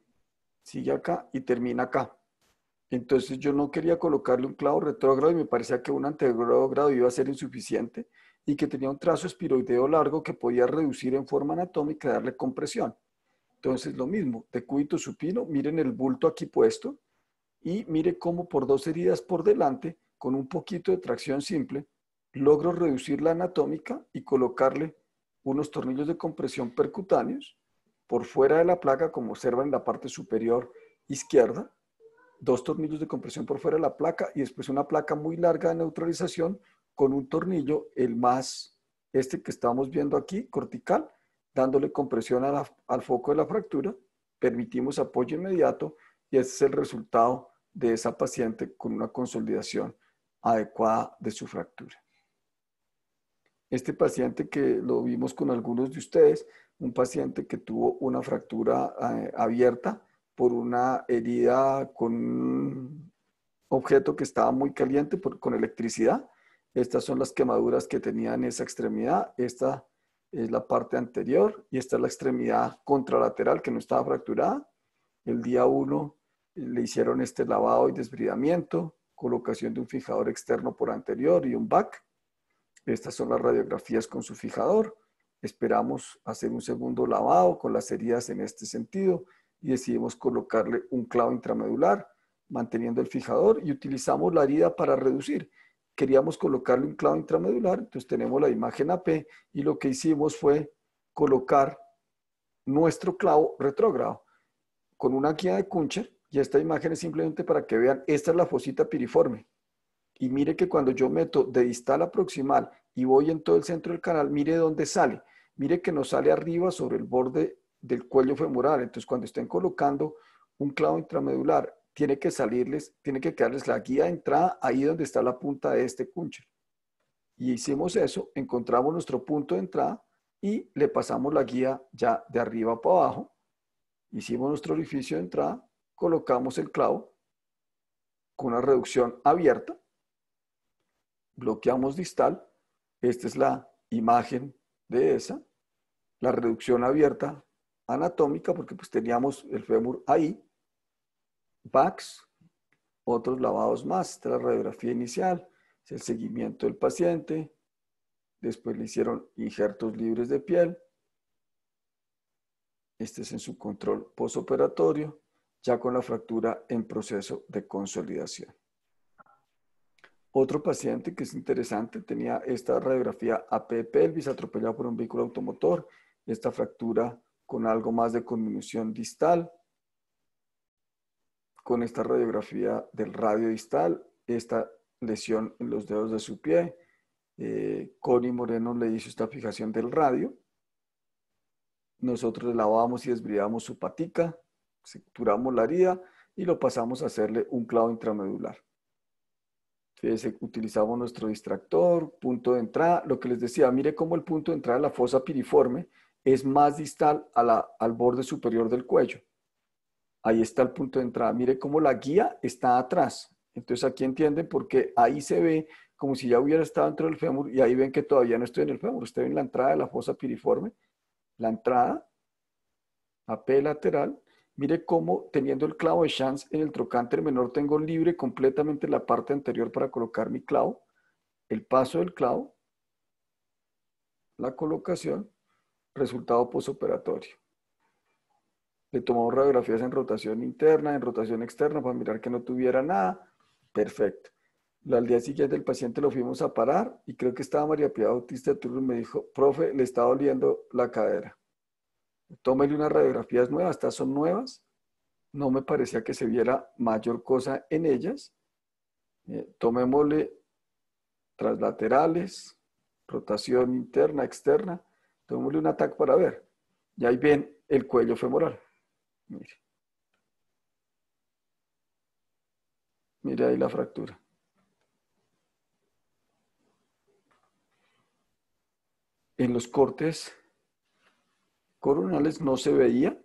y termina acá. Entonces yo no quería colocarle un clavo retrógrado y me parecía que un anterógrado iba a ser insuficiente y que tenía un trazo espiroideo largo que podía reducir en forma anatómica y darle compresión. Entonces lo mismo, decúbito supino, miren el bulto aquí puesto y mire cómo por dos heridas por delante, con un poquito de tracción simple, logro reducir la anatómica y colocarle unos tornillos de compresión percutáneos por fuera de la placa, como observan en la parte superior izquierda, dos tornillos de compresión por fuera de la placa y después una placa muy larga de neutralización con un tornillo, el más, este que estamos viendo aquí, cortical, dándole compresión al foco de la fractura, permitimos apoyo inmediato y ese es el resultado de esa paciente con una consolidación adecuada de su fractura. Este paciente que lo vimos con algunos de ustedes, un paciente que tuvo una fractura abierta por una herida con un objeto que estaba muy caliente con electricidad. Estas son las quemaduras que tenía en esa extremidad. Esta es la parte anterior y esta es la extremidad contralateral que no estaba fracturada. El día 1 le hicieron este lavado y desbridamiento, colocación de un fijador externo por anterior y un back. Estas son las radiografías con su fijador. Esperamos hacer un segundo lavado con las heridas en este sentido y decidimos colocarle un clavo intramedular manteniendo el fijador y utilizamos la herida para reducir. Queríamos colocarle un clavo intramedular, entonces tenemos la imagen AP y lo que hicimos fue colocar nuestro clavo retrógrado con una guía de Kuncher y esta imagen es simplemente para que vean, esta es la fosita piriforme. Y mire que cuando yo meto de distal a proximal y voy en todo el centro del canal, mire dónde sale. Mire que nos sale arriba sobre el borde del cuello femoral. Entonces, cuando estén colocando un clavo intramedular, tiene que salirles, tiene que quedarles la guía de entrada ahí donde está la punta de este Kuncher. Y hicimos eso, encontramos nuestro punto de entrada y le pasamos la guía ya de arriba para abajo. Hicimos nuestro orificio de entrada, colocamos el clavo con una reducción abierta, bloqueamos distal, esta es la imagen de esa, la reducción abierta anatómica, porque pues teníamos el fémur ahí, backs, otros lavados más, esta es la radiografía inicial, es el seguimiento del paciente, después le hicieron injertos libres de piel, este es en su control postoperatorio, ya con la fractura en proceso de consolidación. Otro paciente que es interesante, tenía esta radiografía AP pelvis, atropellado por un vehículo automotor, esta fractura con algo más de conminución distal, con esta radiografía del radio distal, esta lesión en los dedos de su pie. Connie Moreno le hizo esta fijación del radio. Nosotros le lavamos y desbridamos su patica, suturamos la herida y lo pasamos a hacerle un clavo intramedular. Entonces, utilizamos nuestro distractor, punto de entrada. Lo que les decía, mire cómo el punto de entrada de la fosa piriforme es más distal al borde superior del cuello. Ahí está el punto de entrada. Mire cómo la guía está atrás. Entonces aquí entienden porque ahí se ve como si ya hubiera estado dentro del fémur y ahí ven que todavía no estoy en el fémur. Estoy en la entrada de la fosa piriforme. La entrada, AP lateral. Mire cómo teniendo el clavo de Schanz en el trocánter menor tengo libre completamente la parte anterior para colocar mi clavo. El paso del clavo, la colocación, resultado postoperatorio. Le tomamos radiografías en rotación interna, en rotación externa para mirar que no tuviera nada. Perfecto. Al día siguiente el paciente lo fuimos a parar y creo que estaba María Piedad Bautista de turno y me dijo, profe, le está doliendo la cadera. Tómele unas radiografías nuevas, estas son nuevas. No me parecía que se viera mayor cosa en ellas. Tomémosle translaterales, rotación interna, externa. Tomémosle un TAC para ver. Y ahí ven el cuello femoral. Mire. Mire ahí la fractura. En los cortes coronales no se veía,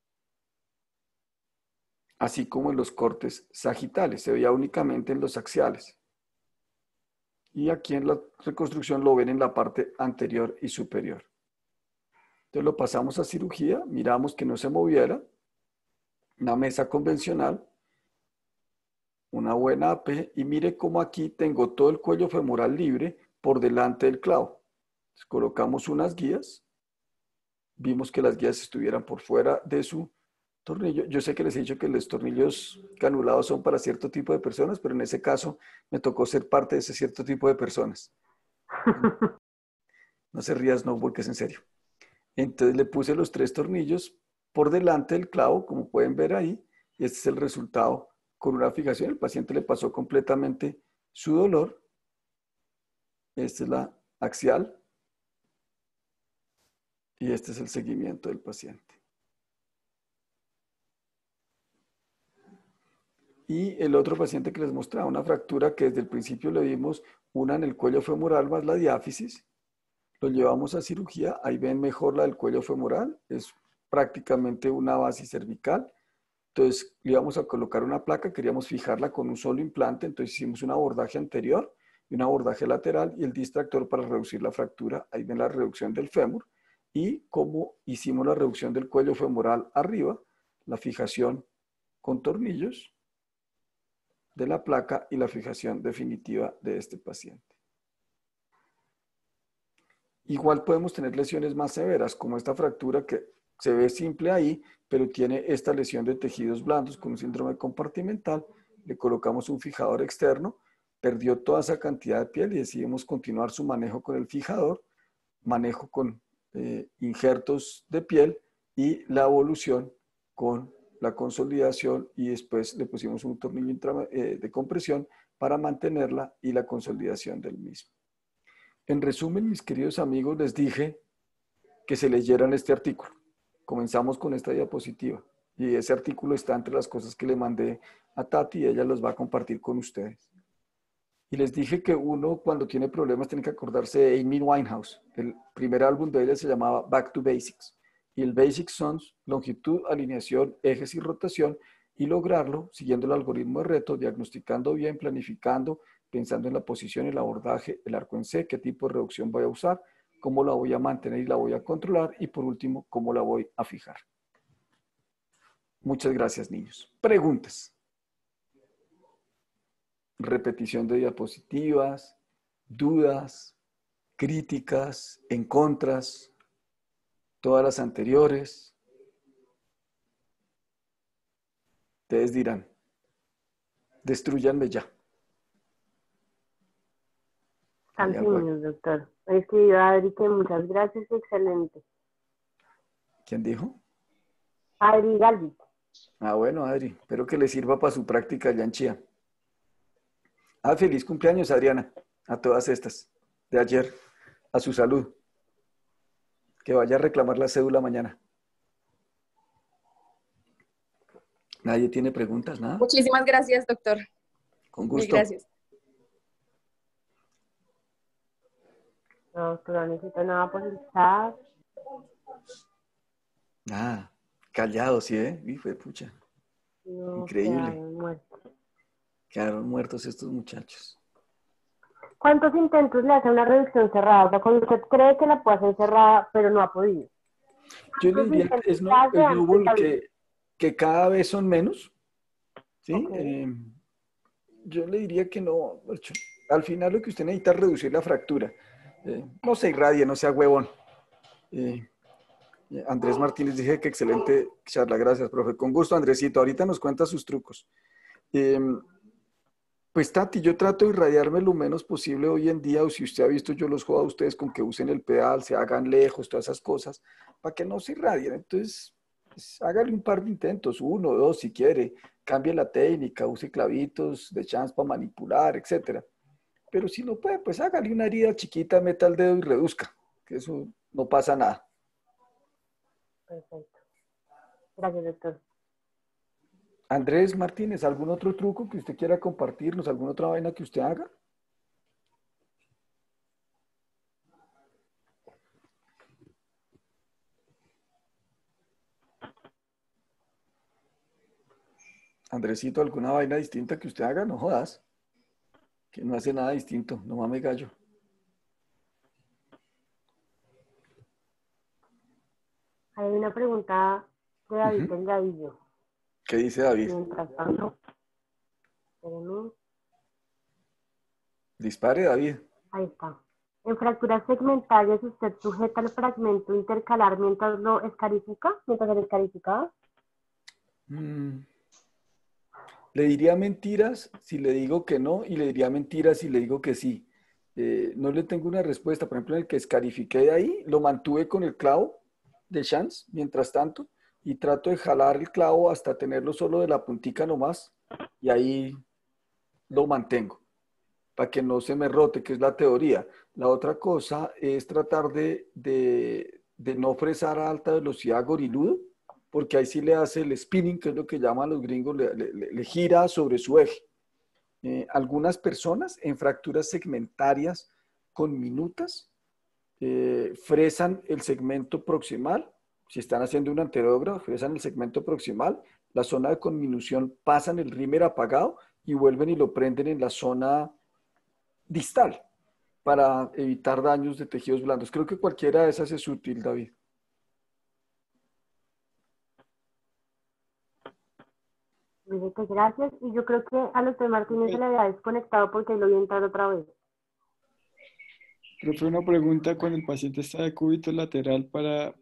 así como en los cortes sagitales, se veía únicamente en los axiales. Y aquí en la reconstrucción lo ven en la parte anterior y superior. Entonces lo pasamos a cirugía, miramos que no se moviera, una mesa convencional, una buena AP, y mire cómo aquí tengo todo el cuello femoral libre por delante del clavo. Entonces, colocamos unas guías, vimos que las guías estuvieran por fuera de su tornillo. Yo sé que les he dicho que los tornillos canulados son para cierto tipo de personas, pero en ese caso me tocó ser parte de ese cierto tipo de personas. No se rías, no, porque es en serio. Entonces le puse los 3 tornillos por delante del clavo, como pueden ver ahí, y este es el resultado con una fijación. El paciente le pasó completamente su dolor. Esta es la axial. Y este es el seguimiento del paciente. Y el otro paciente que les mostraba una fractura que desde el principio le vimos una en el cuello femoral más la diáfisis. Lo llevamos a cirugía. Ahí ven mejor la del cuello femoral. Es prácticamente una base cervical. Entonces le íbamos a colocar una placa. Queríamos fijarla con un solo implante. Entonces hicimos un abordaje anterior y un abordaje lateral y el distractor para reducir la fractura. Ahí ven la reducción del fémur. Y cómo hicimos la reducción del cuello femoral arriba, la fijación con tornillos de la placa y la fijación definitiva de este paciente. Igual podemos tener lesiones más severas, como esta fractura que se ve simple ahí, pero tiene esta lesión de tejidos blandos con un síndrome compartimental. Le colocamos un fijador externo, perdió toda esa cantidad de piel y decidimos continuar su manejo con el fijador, manejo con injertos de piel y la evolución con la consolidación y después le pusimos un tornillo de compresión para mantenerla y la consolidación del mismo. En resumen, mis queridos amigos, les dije que se leyeran este artículo. Comenzamos con esta diapositiva y ese artículo está entre las cosas que le mandé a Tati y ella los va a compartir con ustedes. Y les dije que uno cuando tiene problemas tiene que acordarse de Amy Winehouse. El primer álbum de ella se llamaba Back to Basics. Y el Basics son longitud, alineación, ejes y rotación, y lograrlo siguiendo el algoritmo de reto, diagnosticando bien, planificando, pensando en la posición, el abordaje, el arco en C, qué tipo de reducción voy a usar, cómo la voy a mantener y la voy a controlar, y por último, cómo la voy a fijar. Muchas gracias, niños. Preguntas. Repetición de diapositivas, dudas, críticas, en contras, todas las anteriores. Ustedes dirán, destrúyanme ya. Están tímidos, doctor. Escribió Adri que muchas gracias, excelente. ¿Quién dijo? Adri Galvis. Ah, bueno, Adri. Espero que le sirva para su práctica allá en Chía. Ah, feliz cumpleaños, Adriana. A todas estas de ayer. A su salud. Que vaya a reclamar la cédula mañana. ¿Nadie tiene preguntas? ¿Nada? Muchísimas gracias, doctor. Con Mil gusto. gracias. No, doctor, no necesito nada por el chat. Ah, callado, sí, ¿eh? Hijo de pucha. No, Increíble. quedaron muertos. Quedaron muertos estos muchachos. ¿Cuántos intentos le hace una reducción cerrada? O sea, cuando usted cree que la puede hacer cerrada, pero no ha podido. Yo le diría que es noble que cada vez son menos. ¿Sí? Okay. Yo le diría que no. Al final lo que usted necesita es reducir la fractura. No se irradie, no sea huevón. Andrés Martínez dije que excelente charla. Gracias, profe. Con gusto, Andresito. Ahorita nos cuenta sus trucos. Pues Tati, yo trato de irradiarme lo menos posible hoy en día, o si usted ha visto, yo los jodo a ustedes con que usen el pedal, se hagan lejos, todas esas cosas, para que no se irradien. Entonces, pues, hágale un par de intentos, uno, dos, si quiere, cambie la técnica, use clavitos de chance para manipular, etcétera. Pero si no puede, pues hágale una herida chiquita, meta el dedo y reduzca, que eso no pasa nada. Perfecto. Gracias, doctor. Andrés Martínez, ¿algún otro truco que usted quiera compartirnos? ¿Alguna otra vaina que usted haga? Andresito, ¿alguna vaina distinta que usted haga? No jodas. Que no hace nada distinto, no mames gallo. Hay una pregunta de David Delgadillo. ¿Qué dice David? Mientras tanto, espérenme. Dispare, David. Ahí está. En fracturas segmentarias, ¿usted sujeta el fragmento intercalar mientras lo escarifica? ¿Mientras se escarifica? Le diría mentiras si le digo que no y le diría mentiras si le digo que sí. No le tengo una respuesta. Por ejemplo, en el que escarifiqué de ahí, lo mantuve con el clavo de chance, mientras tanto, y trato de jalar el clavo hasta tenerlo solo de la puntica nomás, y ahí lo mantengo, para que no se me rote, que es la teoría. La otra cosa es tratar de de no fresar a alta velocidad goriludo, porque ahí sí le hace el spinning, que es lo que llaman los gringos, le gira sobre su eje. Algunas personas en fracturas segmentarias con minutas fresan el segmento proximal. Si están haciendo un anterógrafo, fresan el segmento proximal, la zona de conminución, pasan el rímer apagado y vuelven y lo prenden en la zona distal para evitar daños de tejidos blandos. Creo que cualquiera de esas es útil, David. Muchas gracias. Y yo creo que a los de Martínez se le había desconectado porque lo vi entrar otra vez. Profe, una pregunta cuando el paciente está de cúbito lateral para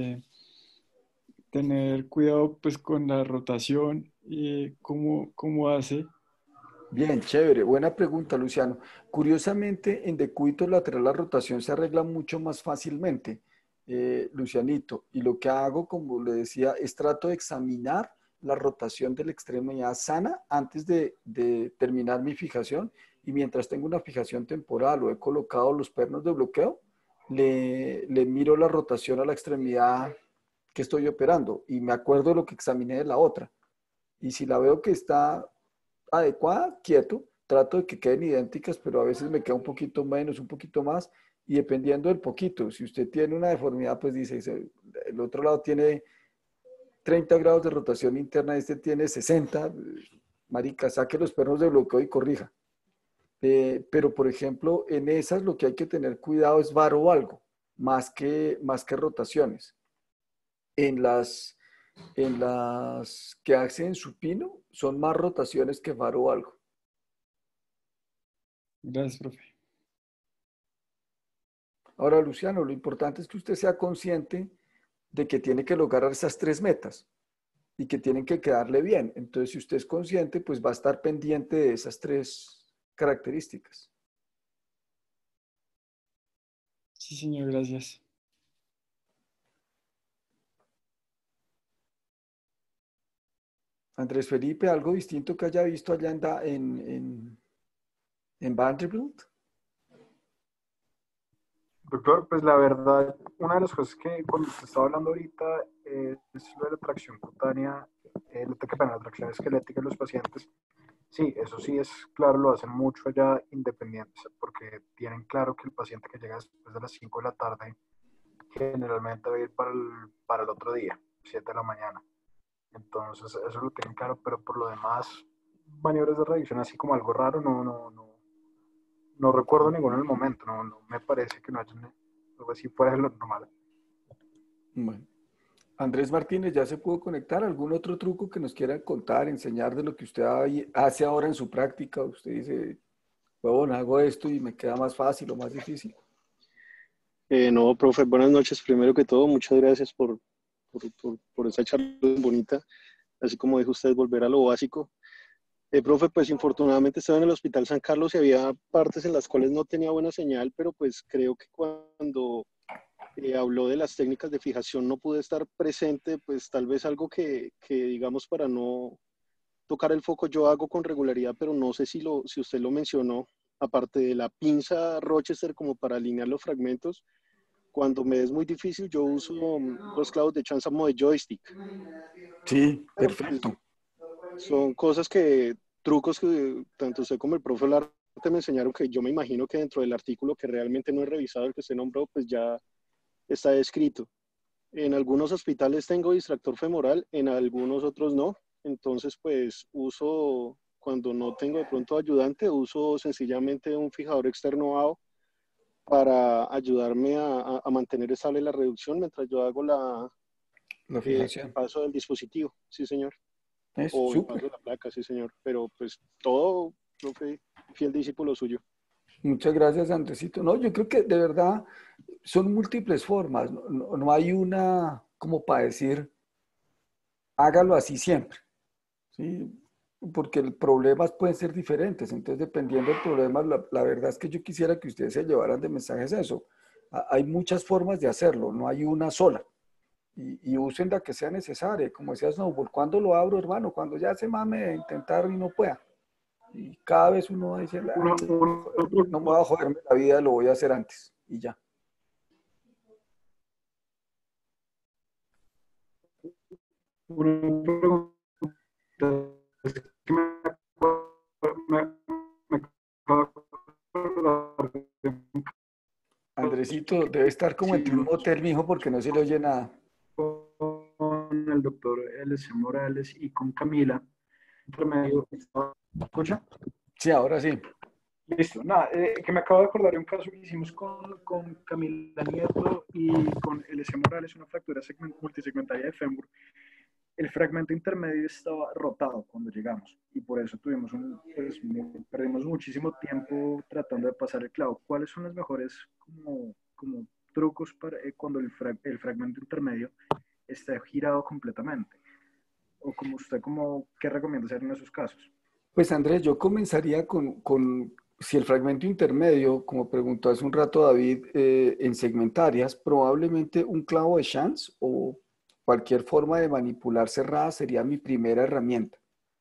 tener cuidado pues con la rotación y cómo hace. Bien, chévere. Buena pregunta, Luciano. Curiosamente, en decúbito lateral la rotación se arregla mucho más fácilmente, Lucianito. Y lo que hago, como le decía, es trato de examinar la rotación de la extremidad sana antes de terminar mi fijación. Y mientras tengo una fijación temporal o he colocado los pernos de bloqueo, le miro la rotación a la extremidad que estoy operando y me acuerdo de lo que examiné de la otra. Y si la veo que está adecuada, quieto, trato de que queden idénticas, pero a veces me queda un poquito menos, un poquito más, y dependiendo del poquito, si usted tiene una deformidad, pues dice, el otro lado tiene 30 grados de rotación interna, este tiene 60, marica, saque los pernos de bloqueo y corrija. Pero, por ejemplo, en esas lo que hay que tener cuidado es varo o algo, más que rotaciones. En las que hacen supino, son más rotaciones que varo o algo. Gracias, profe. Ahora, Luciano, lo importante es que usted sea consciente de que tiene que lograr esas 3 metas y que tienen que quedarle bien. Entonces, si usted es consciente, pues va a estar pendiente de esas 3 características. Sí, señor, gracias. Andrés Felipe, ¿algo distinto que haya visto allá en Vanderbilt? Doctor, pues la verdad, una de las cosas que cuando te estaba hablando ahorita es lo de la tracción cutánea, la tracción esquelética en los pacientes. Sí, eso sí es claro, lo hacen mucho allá independientes, porque tienen claro que el paciente que llega después de las 5 de la tarde generalmente va a ir para el otro día, 7 de la mañana. Entonces, eso lo tienen claro, pero por lo demás, maniobras de reacción así como algo raro, no recuerdo ninguno en el momento, no me parece que no haya algo así fuera de lo normal. Bueno. Andrés Martínez, ¿ya se pudo conectar? ¿Algún otro truco que nos quiera contar, enseñar de lo que usted hace ahora en su práctica? Usted dice, bueno, hago esto y me queda más fácil o más difícil. No, profe, buenas noches. Primero que todo, muchas gracias por esa charla bonita. Así como dijo usted, volver a lo básico. Profe, pues infortunadamente estaba en el Hospital San Carlos y había partes en las cuales no tenía buena señal, pero pues creo que cuando habló de las técnicas de fijación no pude estar presente, pues tal vez algo que digamos para no tocar el foco yo hago con regularidad, pero no sé si usted lo mencionó, aparte de la pinza Rochester como para alinear los fragmentos. Cuando me es muy difícil, yo uso los clavos de chanza como de joystick. Sí, Pero pues, perfecto. son trucos que tanto usted como el profe Olarte me enseñaron que yo me imagino que dentro del artículo que realmente no he revisado, el que usted nombró, pues ya está descrito. En algunos hospitales tengo distractor femoral, en algunos otros no. Entonces, pues cuando no tengo de pronto ayudante, uso sencillamente un fijador externo AO para ayudarme a mantener estable la reducción mientras yo hago La el fijación. paso del dispositivo, sí señor, Es o el paso súper. de la placa, sí señor, pero pues todo, profe, fiel discípulo suyo. Muchas gracias, Andresito. No, yo creo que de verdad son múltiples formas. No hay una como para decir, hágalo así siempre. ¿Sí? Porque los problemas pueden ser diferentes. Entonces, dependiendo del problema, la verdad es que yo quisiera que ustedes se llevaran de mensajes eso. Hay muchas formas de hacerlo, no hay una sola. Y usen la que sea necesaria. Como decía Snowball, ¿cuándo lo abro, hermano? Cuando ya se mame de intentar y no pueda. Y cada vez uno dice, no me voy a joderme la vida, lo voy a hacer antes. Y ya. Una pregunta es que me acabo de acordar de un Andresito, debe estar como entre un caso motel, mijo, porque no se le oye nada. con el doctor L.C. Morales y con Camila. Entre medio, ¿escucha? Sí, ahora sí. Listo, nada, que me acabo de acordar de un caso que hicimos con Camila Nieto y con L.C. Morales, una fractura multisegmentaria de fémur. El fragmento intermedio estaba rotado cuando llegamos y por eso perdimos muchísimo tiempo tratando de pasar el clavo. ¿Cuáles son los mejores como trucos para cuando el fragmento intermedio está girado completamente? O como usted, ¿qué recomienda hacer en esos casos? Pues Andrés, yo comenzaría si el fragmento intermedio, como preguntó hace un rato David, en segmentarias, probablemente un clavo de chance o cualquier forma de manipular cerrada sería mi primera herramienta.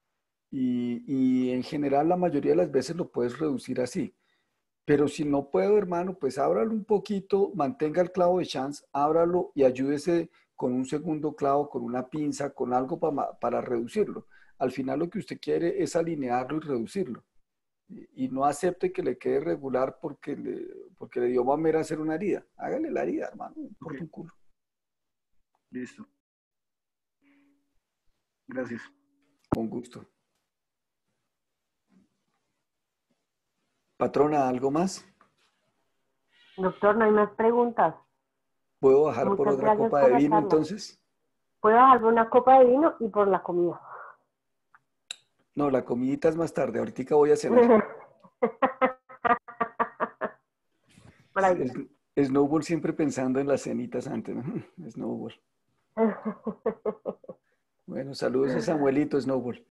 Y en general la mayoría de las veces lo puedes reducir así. Pero si no puedo, hermano, pues ábralo un poquito, mantenga el clavo de chance, ábralo y ayúdese con un segundo clavo, con una pinza, con algo para reducirlo. Al final lo que usted quiere es alinearlo y reducirlo. Y no acepte que le quede regular porque le dio mamera hacer una herida. Hágale la herida, hermano, no Ok, importa un culo. listo. Gracias. Con gusto. Patrona, ¿algo más? Doctor, no hay más preguntas. ¿Puedo bajar por Muchas otra gracias copa por de la vino charla. entonces? Puedo dejarme una copa de vino y por la comida. No, la comidita es más tarde. Ahorita voy a cenar. Por ahí. Snowball siempre pensando en las cenitas antes, ¿no? Snowball. Bueno, saludos a Samuelito Snowball.